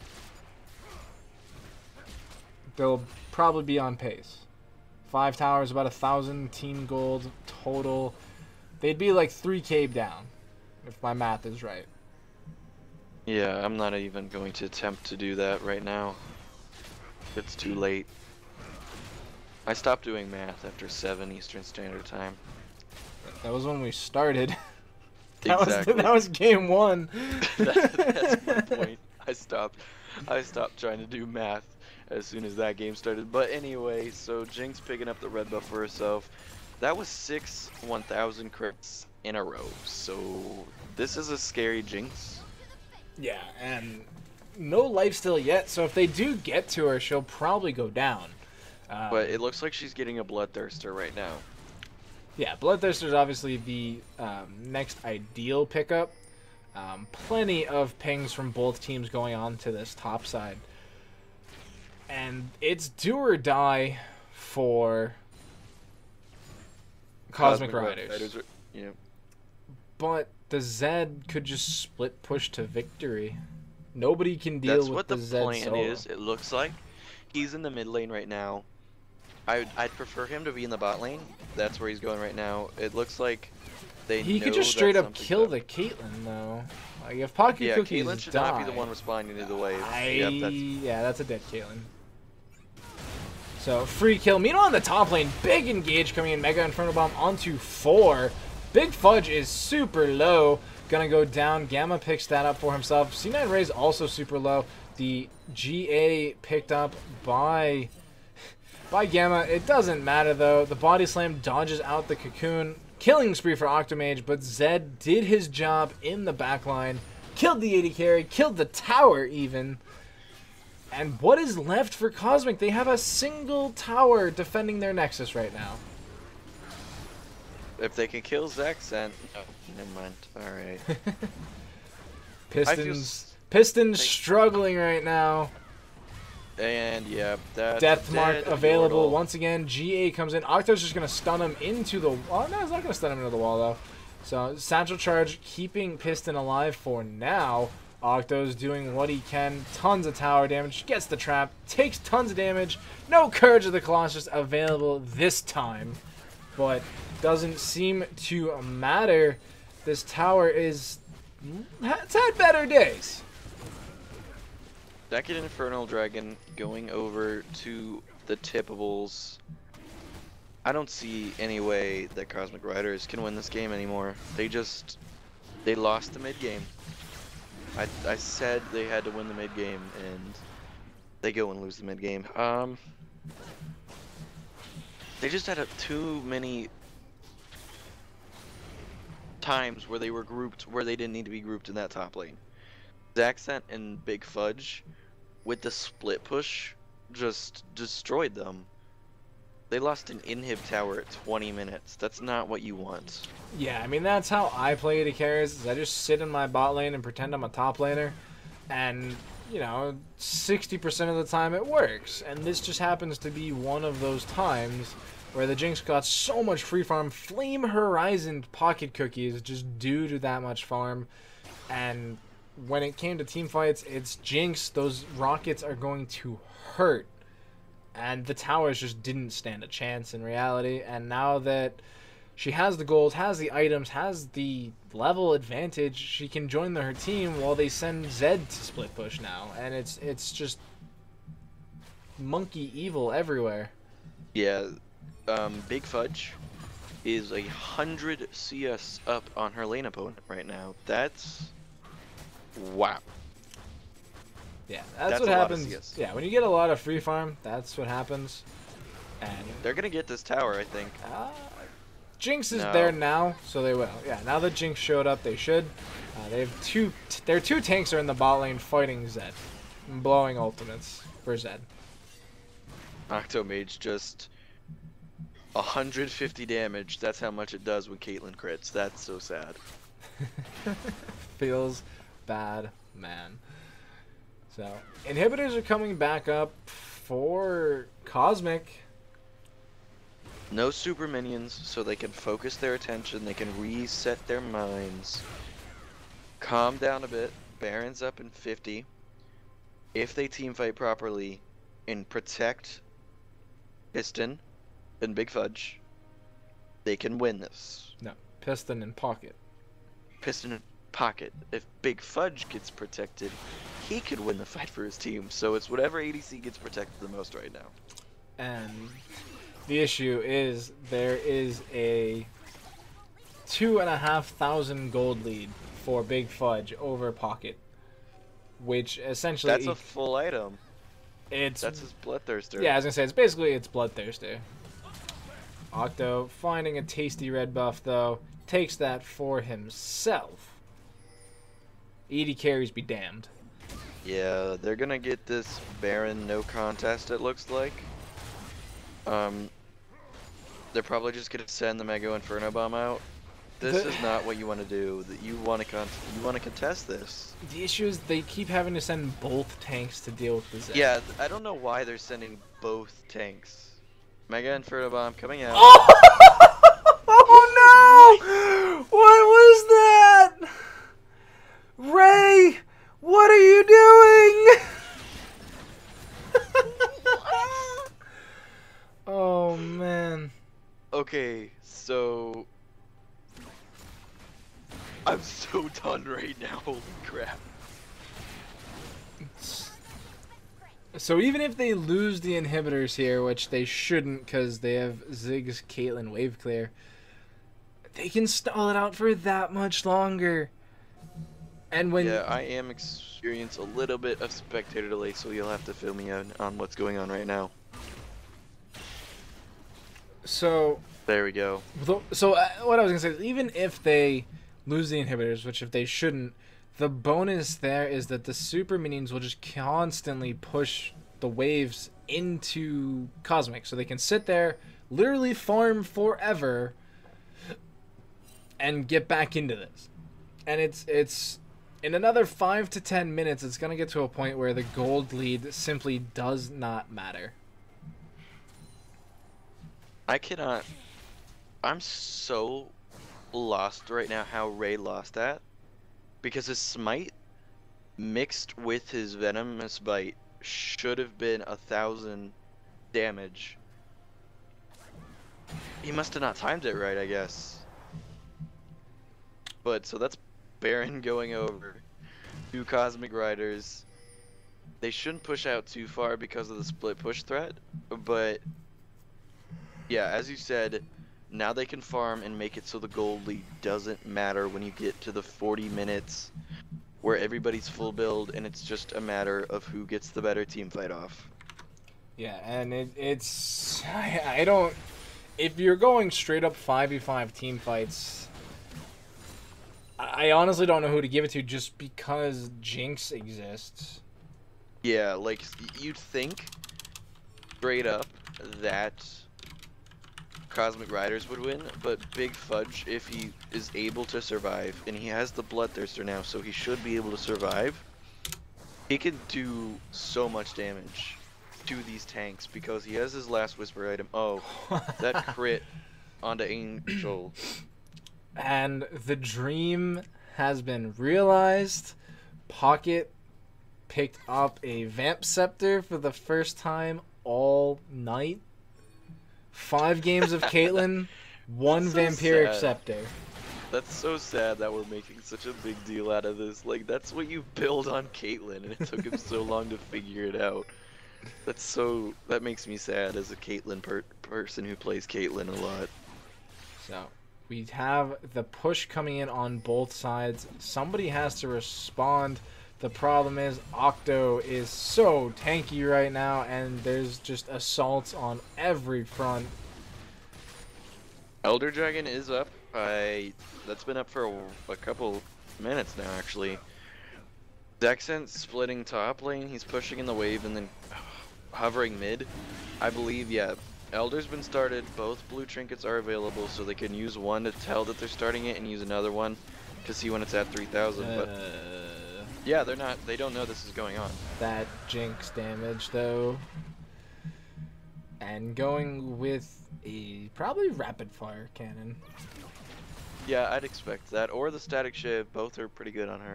Speaker 1: they'll probably be on pace. 5 towers, about 1,000 team gold total. They'd be like 3k down, if my math is right.
Speaker 2: Yeah, I'm not even going to attempt to do that right now. It's too late. I stopped doing math after 7 Eastern Standard Time.
Speaker 1: That was when we started.
Speaker 2: Exactly.
Speaker 1: That was game 1.
Speaker 2: That's my point. I stopped trying to do math as soon as that game started. But anyway, so Jinx picking up the red buff for herself. That was 6 1000 crits in a row. So this is a scary Jinx.
Speaker 1: Yeah, and no lifesteal yet. So if they do get to her, she'll probably go down.
Speaker 2: But it looks like she's getting a Bloodthirster right now.
Speaker 1: Yeah, Bloodthirster is obviously the next ideal pickup. Plenty of pings from both teams going on to this top side. And it's do or die for Cosmic Riders.
Speaker 2: Yeah.
Speaker 1: But the Zed could just split push to victory. Nobody can deal
Speaker 2: That's
Speaker 1: with
Speaker 2: what the
Speaker 1: Zed
Speaker 2: plan
Speaker 1: solo.
Speaker 2: is, it looks like. He's in the mid lane right now. I'd prefer him to be in the bot lane. That's where he's going right now. It looks like
Speaker 1: he could just straight up kill the Caitlyn though. Like if Pocket Cookies
Speaker 2: Caitlyn should
Speaker 1: die,
Speaker 2: not be the one responding to the wave.
Speaker 1: Yeah, that's a dead Caitlyn. So free kill. Meanwhile in the top lane, big engage coming in. Mega Inferno Bomb onto 4. Big Fudge is super low. Gonna go down. Gamma picks that up for himself. C9 Ray's also super low. The GA picked up by Gamma. It doesn't matter though. The body slam dodges out the cocoon. Killing spree for Octomage, but Zed did his job in the backline. Killed the AD carry, killed the tower even. And what is left for Cosmic? They have a single tower defending their Nexus right now.
Speaker 2: If they can kill Zaxxant... Oh, never mind. Alright.
Speaker 1: Pistons struggling right now.
Speaker 2: And yeah, that's
Speaker 1: Death Mark available
Speaker 2: Yordle.
Speaker 1: once again. GA comes in. Octo's just gonna stun him into the wall. No, he's not gonna stun him into the wall though. So Satchel Charge keeping Piston alive for now. Octo's doing what he can. Tons of tower damage. Gets the trap. Takes tons of damage. No Courage of the Colossus available this time. But doesn't seem to matter. This tower it's had better days.
Speaker 2: Second Infernal Dragon going over to the Tipables. I don't see any way that Cosmic Riders can win this game anymore. They lost the mid game. I said they had to win the mid game, and they go and lose the mid game. They just had too many times where they were grouped where they didn't need to be grouped in that top lane. Zaxxant and Big Fudge with the split push just destroyed them. They lost an inhib tower at 20 minutes. That's not what you want.
Speaker 1: Yeah, I mean, that's how I play AD carries. Is I just sit in my bot lane and pretend I'm a top laner. And, you know, 60% of the time it works. And this just happens to be one of those times where the Jinx got so much free farm. Flame Horizon Pocket Cookies just due to that much farm. And when it came to team fights, it's Jinx. Those rockets are going to hurt. And the towers just didn't stand a chance in reality. And now that she has the gold, has the items, has the level advantage, she can join her team while they send Zed to split push now. And it's just monkey evil everywhere.
Speaker 2: Yeah, Big Fudge is 100 CS up on her lane opponent right now. That's... wow.
Speaker 1: Yeah, that's what happens. Yeah, when you get a lot of free farm, that's what happens. And
Speaker 2: they're gonna get this tower, I think.
Speaker 1: Jinx is there now, so they will. Yeah, now that Jinx showed up, they should. Their two tanks are in the bot lane fighting Zed, blowing ultimates for Zed.
Speaker 2: Octomage just 150 damage. That's how much it does when Caitlyn crits. That's so sad.
Speaker 1: Feels bad, man. So, inhibitors are coming back up for Cosmic.
Speaker 2: No super minions, so they can focus their attention. They can reset their minds. Calm down a bit. Baron's up in 50. If they team fight properly and protect Piston and Big Fudge, they can win this.
Speaker 1: No, Piston and Pocket.
Speaker 2: Piston and Pocket. If Big Fudge gets protected, he could win the fight for his team. So it's whatever ADC gets protected the most right now.
Speaker 1: And the issue is there is a 2,500 gold lead for Big Fudge over Pocket, which essentially
Speaker 2: that's a full item.
Speaker 1: That's
Speaker 2: his Bloodthirster.
Speaker 1: Yeah, I was gonna say it's Bloodthirster. Octo finding a tasty red buff though, takes that for himself. Edie carries be damned.
Speaker 2: Yeah, they're gonna get this Baron no contest. It looks like. They're probably just gonna send the Mega Inferno Bomb out. This is not what you want to do. You want to contest this.
Speaker 1: The issue is they keep having to send both tanks to deal with the Zed.
Speaker 2: Yeah, I don't know why they're sending both tanks. Mega Inferno Bomb coming out.
Speaker 1: Oh no! What was that? Ray, what are you doing? Oh man.
Speaker 2: Okay, so I'm so done right now. Holy crap.
Speaker 1: So even if they lose the inhibitors here, which they shouldn't because they have Ziggs, Caitlyn, Wave Clear, they can stall it out for that much longer. And when
Speaker 2: I am experiencing a little bit of spectator delay, so you'll have to fill me in on what's going on right now.
Speaker 1: So
Speaker 2: there we go.
Speaker 1: So what I was gonna say is even if they lose the inhibitors, which if they shouldn't, the bonus there is that the super minions will just constantly push the waves into Cosmic, so they can sit there, literally farm forever, and get back into this. And it's in another 5 to 10 minutes, it's gonna get to a point where the gold lead simply does not matter.
Speaker 2: I'm so lost right now how Ray lost that, because his smite mixed with his venomous bite should have been 1,000 damage. He must have not timed it right, I guess. But so that's Baron going over. 2 Cosmic Riders. They shouldn't push out too far because of the split push threat, but yeah, as you said, now they can farm and make it so the gold lead doesn't matter when you get to the 40 minutes where everybody's full build and it's just a matter of who gets the better team fight off.
Speaker 1: Yeah, and it's I don't, if you're going straight up 5v5 team fights, I honestly don't know who to give it to just because Jinx exists.
Speaker 2: Yeah, like you'd think straight up that Cosmic Riders would win, but Big Fudge, if he is able to survive, and he has the Bloodthirster now, so he should be able to survive, he can do so much damage to these tanks because he has his last Whisper item. Oh, that crit onto Angel.
Speaker 1: And the dream has been realized. Pocket picked up a Vamp Scepter for the first time all night. 5 games of Caitlyn, 1
Speaker 2: so
Speaker 1: Vampiric
Speaker 2: sad.
Speaker 1: Scepter.
Speaker 2: That's so sad that we're making such a big deal out of this. Like, that's what you build on Caitlyn, and it took him so long to figure it out. That makes me sad as a Caitlyn person who plays Caitlyn a lot.
Speaker 1: So, we have the push coming in on both sides. Somebody has to respond. The problem is Octo is so tanky right now, and there's just assaults on every front.
Speaker 2: Elder Dragon is up. That's been up for a couple minutes now, actually. Zexent splitting top lane, he's pushing in the wave and then hovering mid. I believe, yeah, Elder's been started, both blue trinkets are available, so they can use one to tell that they're starting it and use another one to see when it's at 3,000, but yeah, they don't know this is going on.
Speaker 1: That Jinx damage, though. And going with a probably rapid fire cannon.
Speaker 2: Yeah, I'd expect that, or the static shiv, both are pretty good on her.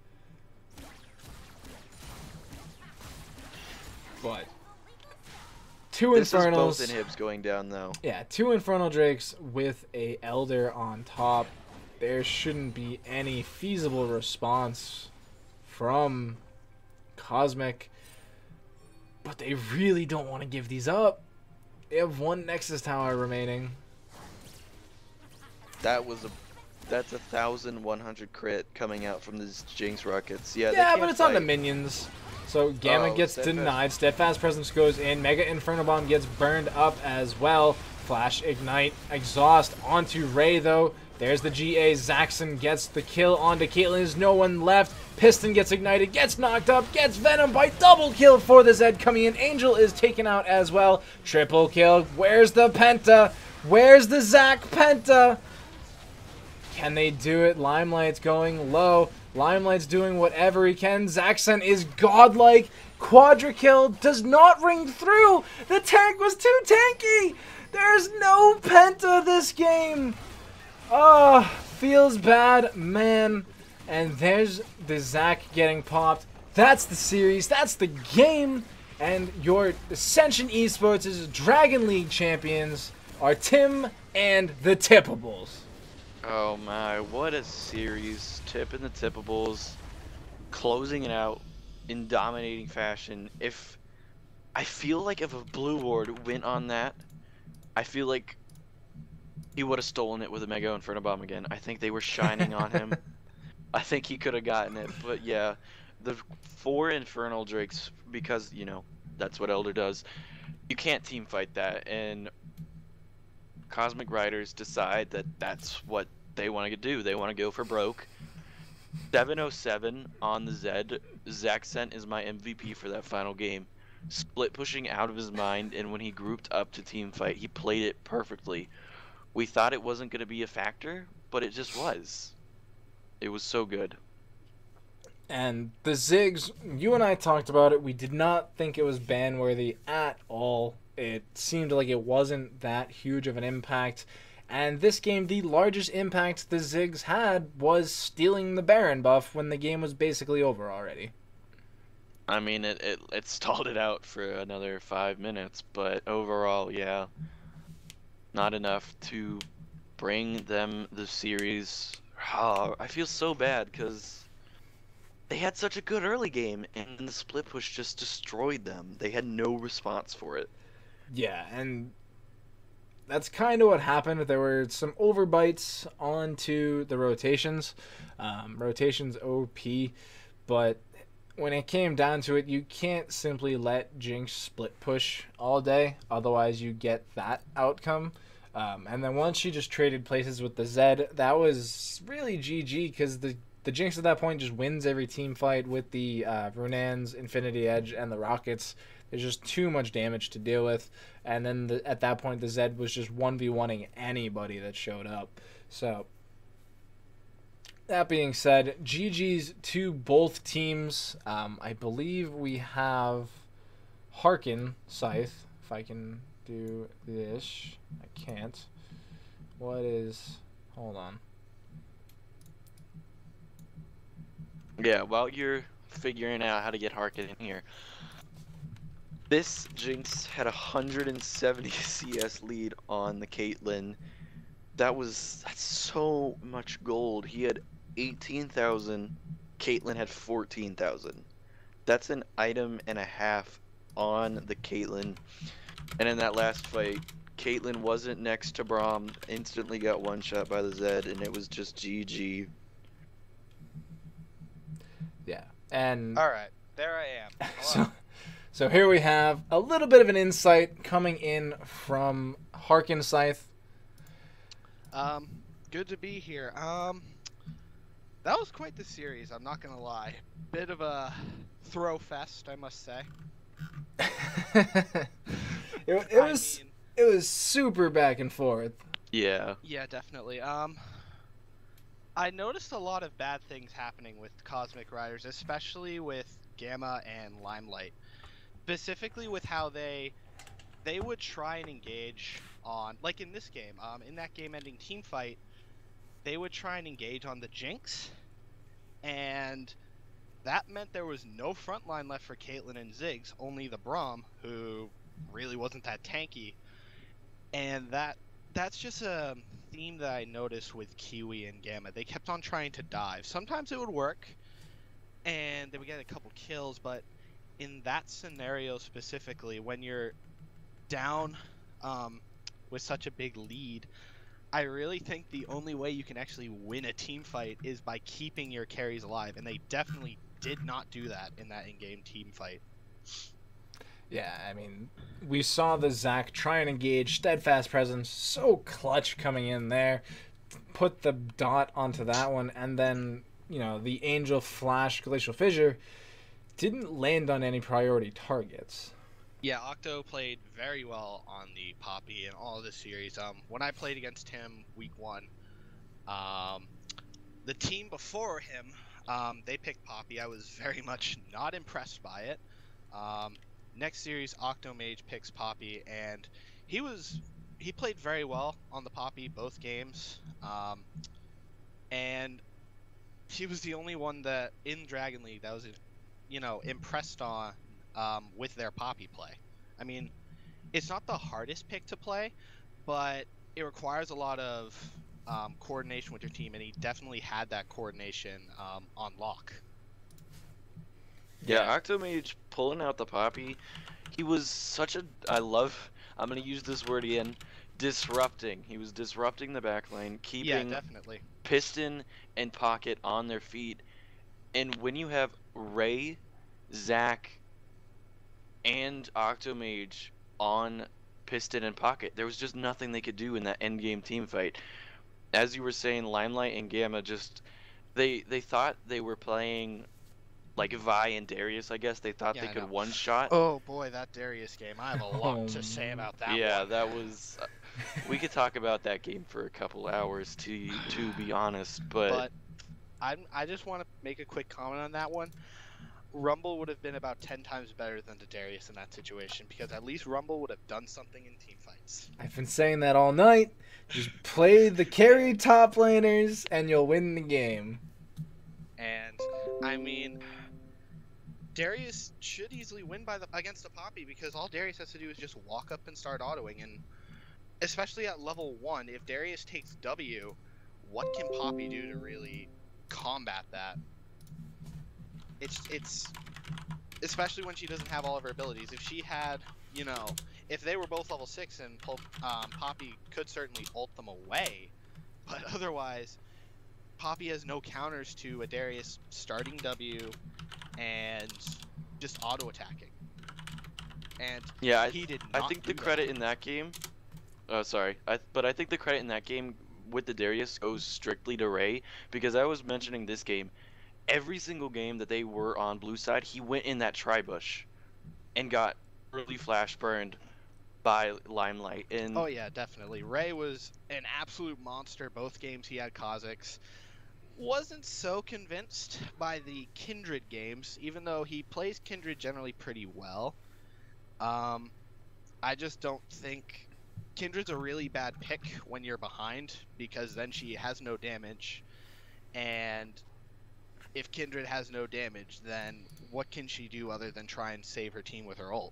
Speaker 1: But two
Speaker 2: This
Speaker 1: Infernals.
Speaker 2: Is both inhibs going down though.
Speaker 1: Yeah, two Infernal Drakes with a Elder on top. There shouldn't be any feasible response from Cosmic. But they really don't want to give these up. They have one Nexus Tower remaining.
Speaker 2: That's 1,100 crit coming out from these Jinx rockets. Yeah,
Speaker 1: Yeah, but it's on the minions. So Gamma gets denied. Steadfast Presence goes in. Mega Inferno Bomb gets burned up as well. Flash Ignite. Exhaust onto Ray, though. There's the GA. Zaxxon gets the kill onto Caitlyn. There's no one left. Piston gets ignited, gets knocked up, gets Venom Bite. Double kill for the Zed coming in. Angel is taken out as well. Triple kill. Where's the Penta? Where's the Zac Penta? Can they do it? Limelight's going low. Limelight's doing whatever he can. Zaxxon is godlike. Quadra kill does not ring through. The tank was too tanky. There's no Penta this game. Oh, feels bad, man. And there's the Zac getting popped. That's the series. That's the game. And your Ascension eSports' Dragon League champions are Tim and the Tipables.
Speaker 2: Oh my, what a series. Tip and the Tipables closing it out in dominating fashion. I feel like if a blue ward went on that, I feel like he would have stolen it with a Mega Inferno Bomb again. I think they were shining on him. I think he could have gotten it, but yeah, the 4 Infernal Drakes, because, you know, that's what Elder does. You can't team fight that, and Cosmic Riders decide that that's what they want to do. They want to go for broke. 707 on the Zed. Zaxxon is my MVP for that final game. Split pushing out of his mind, and when he grouped up to team fight, he played it perfectly. We thought it wasn't going to be a factor, but it just was. It was so good.
Speaker 1: And the Ziggs, you and I talked about it. We did not think it was ban-worthy at all. It seemed like it wasn't that huge of an impact. And this game, the largest impact the Ziggs had was stealing the Baron buff when the game was basically over already.
Speaker 2: I mean, it stalled it out for another 5 minutes, but overall, yeah, not enough to bring them the series. Oh, I feel so bad because they had such a good early game, and the split push just destroyed them. They had no response for it.
Speaker 1: Yeah, and that's kind of what happened. There were some overbites onto the rotations. Rotations OP, but when it came down to it, you can't simply let Jinx split push all day, otherwise you get that outcome. And then once she just traded places with the Zed, that was really GG, because the Jinx at that point just wins every team fight with the Runan's Infinity Edge and the Rockets. There's just too much damage to deal with. And then at that point, the Zed was just 1v1ing anybody that showed up. So, that being said, GG's to both teams. I believe we have Harkin Scythe, if I can do this. I can't. What is... Hold on.
Speaker 2: Yeah, while you're figuring out how to get Harkin in here, this Jinx had 170 CS lead on the Caitlyn. That's so much gold. He had 18,000. Caitlyn had 14,000. That's an item and a half on the Caitlyn. And in that last fight, Caitlyn wasn't next to Braum, instantly got one shot by the Zed, and it was just GG.
Speaker 1: Yeah, and...
Speaker 3: Alright, there I am.
Speaker 1: So here we have a little bit of an insight coming in from Harkin Scythe.
Speaker 3: Good to be here.
Speaker 4: That was quite the series, I'm not gonna lie. Bit of a throw fest, I must say.
Speaker 1: It was super back and forth.
Speaker 2: Yeah.
Speaker 4: Yeah, definitely. I noticed a lot of bad things happening with Cosmic Riders, especially with Gamma and Limelight. Specifically with how they would try and engage on, like in this game, in that game-ending team fight, they would try and engage on the Jinx, and that meant there was no front line left for Caitlyn and Ziggs, only the Braum, who really wasn't that tanky. And that's just a theme that I noticed with Kiwi and Gamma. They kept on trying to dive. Sometimes it would work, and they would get a couple kills, but in that scenario specifically, when you're down with such a big lead, I really think the only way you can actually win a team fight is by keeping your carries alive, and they definitely did not do that in that in-game team fight.
Speaker 1: Yeah, I mean, we saw the Zac try and engage, steadfast presence, so clutch coming in there, put the dot onto that one, and then, you know, the Angel Flash Glacial Fissure didn't land on any priority targets.
Speaker 4: Yeah, Octo played very well on the Poppy in all of the series. When I played against him week 1, the team before him, they picked Poppy. I was very much not impressed by it. Next series, Octomage picks Poppy, and he played very well on the Poppy both games. And he was the only one that in Dragon League that was, impressed on with their Poppy play. I mean, it's not the hardest pick to play, but it requires a lot of coordination with your team, and he definitely had that coordination on lock.
Speaker 2: Yeah, Octomage pulling out the Poppy, he was such a, I'm going to use this word again, disrupting. He was disrupting the backline, keeping
Speaker 4: definitely
Speaker 2: Piston and Pocket on their feet. And when you have Ray, Zac, and Octomage on Piston and Pocket, there was just nothing they could do in that endgame team fight. As you were saying, Limelight and Gamma just, they thought they were playing like Vi and Darius, I guess. They thought they could one-shot.
Speaker 4: Oh boy, that Darius game. I have a lot to say about that one.
Speaker 2: Yeah, that was... we could talk about that game for a couple hours, to be honest, but
Speaker 4: I just want to make a quick comment on that one. Rumble would have been about 10 times better than the Darius in that situation, because at least Rumble would have done something in team fights.
Speaker 1: I've been saying that all night. Just play the carry top laners, and you'll win the game.
Speaker 4: And, I mean... Darius should easily win against a Poppy, because all Darius has to do is just walk up and start autoing, and especially at level 1, if Darius takes W, what can Poppy do to really combat that? It's especially when she doesn't have all of her abilities. If she had, if they were both level 6, and Poppy could certainly ult them away, but otherwise, Poppy has no counters to a Darius starting W and just auto attacking. And
Speaker 2: yeah,
Speaker 4: he did not.
Speaker 2: I think the credit in that game. Oh, sorry. But I think the credit in that game with the Darius goes strictly to Ray, because I was mentioning this game. Every single game that they were on blue side, he went in that tri-bush and got early flash burned by Limelight. And
Speaker 4: oh yeah, definitely. Ray was an absolute monster. Both games he had Kha'Zix. Wasn't so convinced by the Kindred games, even though he plays Kindred generally pretty well. I just don't think Kindred's a really bad pick when you're behind, because then she has no damage, and if Kindred has no damage, then what can she do other than try and save her team with her ult?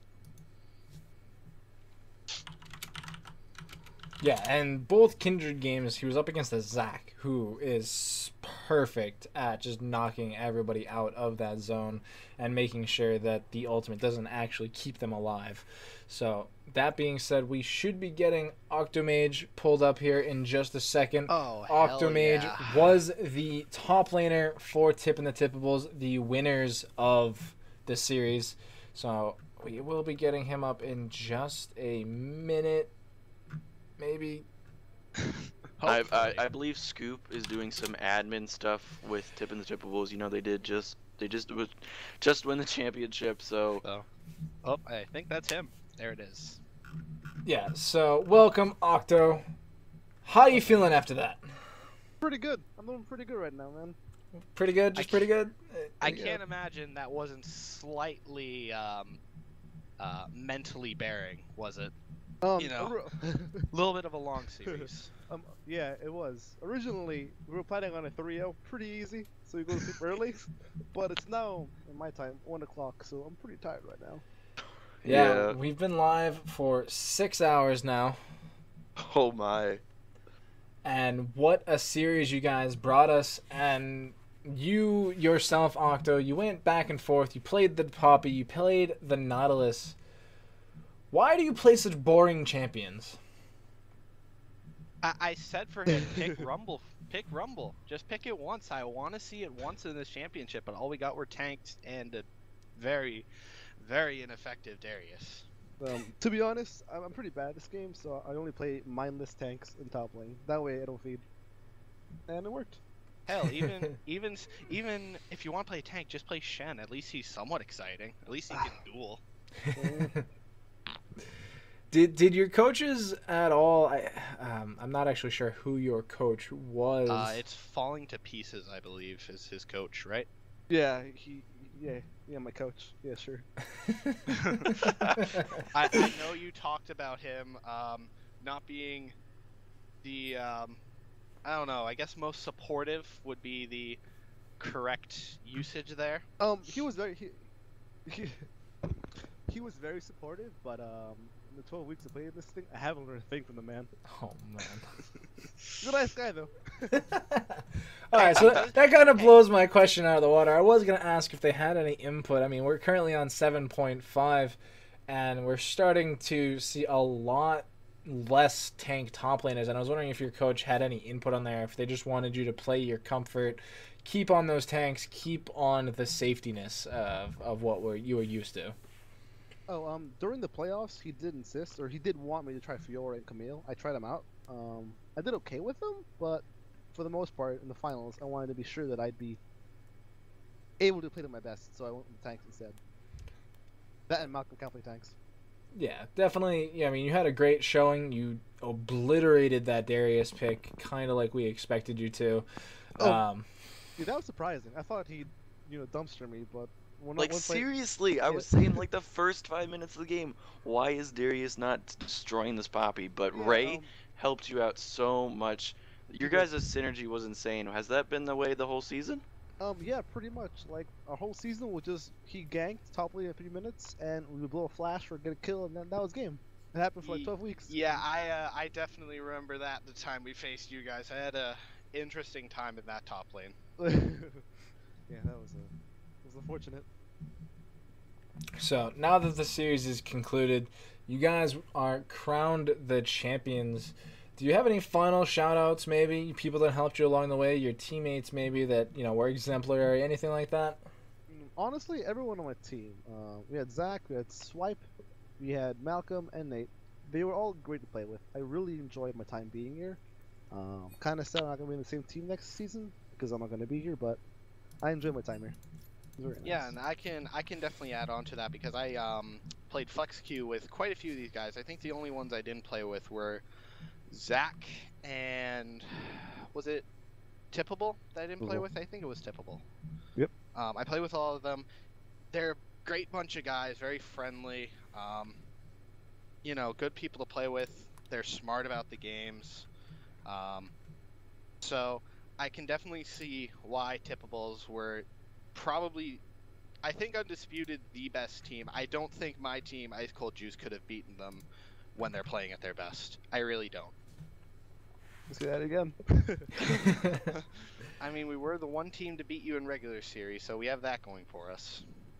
Speaker 1: Yeah, and both Kindred games, he was up against a Zac, who is perfect at just knocking everybody out of that zone and making sure that the ultimate doesn't actually keep them alive. So, that being said, we should be getting Octomage pulled up here in just a second.
Speaker 4: Oh,
Speaker 1: Octomage
Speaker 4: hell yeah.
Speaker 1: was the top laner for Tip and the Tipables, the winners of the series. So, we will be getting him up in just a minute. Maybe.
Speaker 2: I believe Scoop is doing some admin stuff with Tip and the Tipables. You know, they just win the championship. So
Speaker 4: Oh, I think that's him. There it is.
Speaker 1: Yeah, so welcome, Octo. How are you feeling after that?
Speaker 5: Pretty good. I'm doing pretty good right now, man.
Speaker 1: Pretty good? Just pretty good?
Speaker 4: I can't imagine that wasn't slightly mentally bearing, was it? You know, a little bit of a long series.
Speaker 5: Yeah, it was. Originally, we were planning on a 3-0, pretty easy, so we go to sleep early. But it's now, in my time, 1 o'clock, so I'm pretty tired right now.
Speaker 1: Yeah, we've been live for 6 hours now.
Speaker 2: Oh my.
Speaker 1: And what a series you guys brought us. And you yourself, Octo, you went back and forth. You played the Poppy. You played the Nautilus. Why do you play such boring champions?
Speaker 4: I said for him, pick Rumble. Pick Rumble. Just pick it once. I want to see it once in this championship, but all we got were tanks and a very, very ineffective Darius.
Speaker 5: To be honest, I'm pretty bad at this game, so I only play mindless tanks in top lane. That way I don't feed. And it worked.
Speaker 4: Hell, even if you want to play tank, just play Shen. At least he's somewhat exciting. At least he can duel.
Speaker 1: Did your coaches at all? I'm not actually sure who your coach was.
Speaker 4: It's Falling to Pieces, I believe, is his coach, right?
Speaker 5: Yeah, yeah, my coach. Yeah, sure.
Speaker 4: I know you talked about him not being the I don't know. I guess most supportive would be the correct usage there.
Speaker 5: He was very he was very supportive, but in the 12 weeks of playing this thing, I haven't learned a thing from the man.
Speaker 1: Oh man.
Speaker 5: He's a nice guy though.
Speaker 1: Alright, so that kind of blows my question out of the water. I was going to ask if they had any input. I mean, we're currently on 7.5, and we're starting to see a lot less tank top laners, and I was wondering if your coach had any input on there, if they just wanted you to play your comfort, keep on those tanks, keep on the safetiness of what you were used to.
Speaker 5: Oh, during the playoffs, he did insist, or he did want me to try Fiora and Camille. I tried them out. I did okay with them, but for the most part, in the finals, I wanted to be sure that I'd be able to play them my best, so I went with the tanks instead. That and Malcolm can't play tanks.
Speaker 1: Yeah, definitely. Yeah, I mean, you had a great showing. You obliterated that Darius pick, kind of like we expected you to.
Speaker 5: Yeah, that was surprising. I thought he'd, dumpster me, but
Speaker 2: seriously, I was saying like the first 5 minutes of the game, why is Darius not destroying this Poppy? But Ray helped you out so much. Your guys' synergy was insane. Has that been the way the whole season?
Speaker 5: Yeah, pretty much. Like, our whole season was just, he ganked top lane in 3 minutes, and we would blow a flash or get a kill, and then that was game. It happened for like 12 weeks.
Speaker 4: Yeah, I definitely remember that the time we faced you guys. I had a interesting time in that top lane.
Speaker 5: Yeah, that was unfortunate.
Speaker 1: So, now that the series is concluded, you guys are crowned the champions. Do you have any final shout-outs, maybe? People that helped you along the way, your teammates, maybe, that, were exemplary, anything like that?
Speaker 5: Honestly, everyone on my team. We had Zach, we had Swipe, we had Malcolm, and Nate. They were all great to play with. I really enjoyed my time being here. Kind of sad I'm not going to be in the same team next season, because I'm not going to be here, but I enjoyed my time here. Nice.
Speaker 4: Yeah, and I can definitely add on to that, because I played Flex Q with quite a few of these guys. I think the only ones I didn't play with were Zach and was it Tipable that I didn't play with? I think it was Tipable.
Speaker 5: Yep.
Speaker 4: I played with all of them. They're a great bunch of guys, very friendly. Good people to play with. They're smart about the games. So I can definitely see why Tipables were probably, I think, undisputed the best team. I don't think my team, Ice Cold Juice, could have beaten them when they're playing at their best. I really don't.
Speaker 5: Let's do that again.
Speaker 4: I mean, we were the one team to beat you in regular series, so we have that going for us.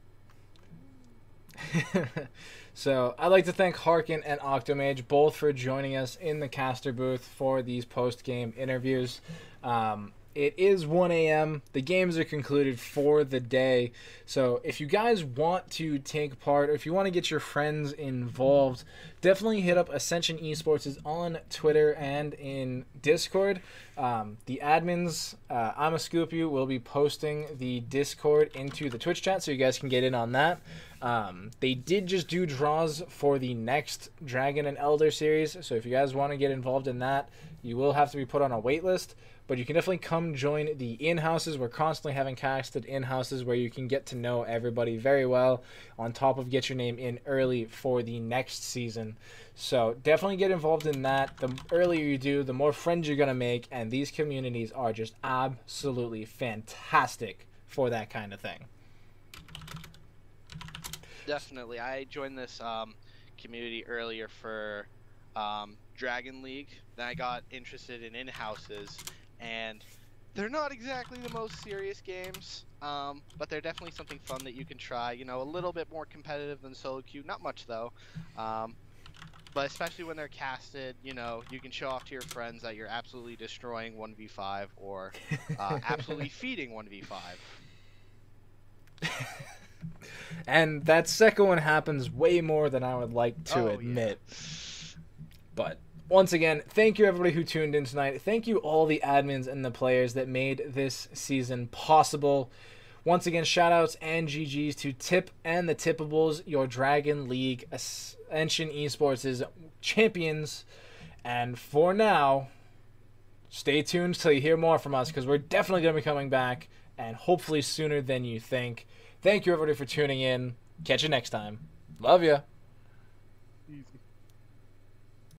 Speaker 1: So, I'd like to thank Harkin and Octomage both for joining us in the caster booth for these post-game interviews. It is 1 a.m. The games are concluded for the day. So if you guys want to take part, or if you want to get your friends involved, definitely hit up Ascension eSports is on Twitter and in Discord. The admins, I'ma Scoop You, will be posting the Discord into the Twitch chat so you guys can get in on that. They did just do draws for the next Dragon and Elder series, so if you guys want to get involved in that, you will have to be put on a wait list, but you can definitely come join the in-houses. We're constantly having casted in-houses where you can get to know everybody very well, on top of get your name in early for the next season. So definitely get involved in that. The earlier you do, the more friends you're going to make, and these communities are just absolutely fantastic for that kind of thing.
Speaker 4: Definitely. I joined this community earlier for Dragon League. Then I got interested in in-houses, and they're not exactly the most serious games, but they're definitely something fun that you can try. You know, a little bit more competitive than solo queue, not much though. But especially when they're casted, you know, you can show off to your friends that you're absolutely destroying 1v5 or absolutely feeding 1v5.
Speaker 1: And that second one happens way more than I would like to admit. Yeah. But once again, thank you everybody who tuned in tonight. Thank you all the admins and the players that made this season possible. Once again, shoutouts and GGs to Tip and the Tipables, your Dragon League Ascension eSports' champions. And for now, stay tuned till you hear more from us, because we're definitely going to be coming back, and hopefully sooner than you think. Thank you everybody for tuning in. Catch you next time. Love ya.
Speaker 5: Peace.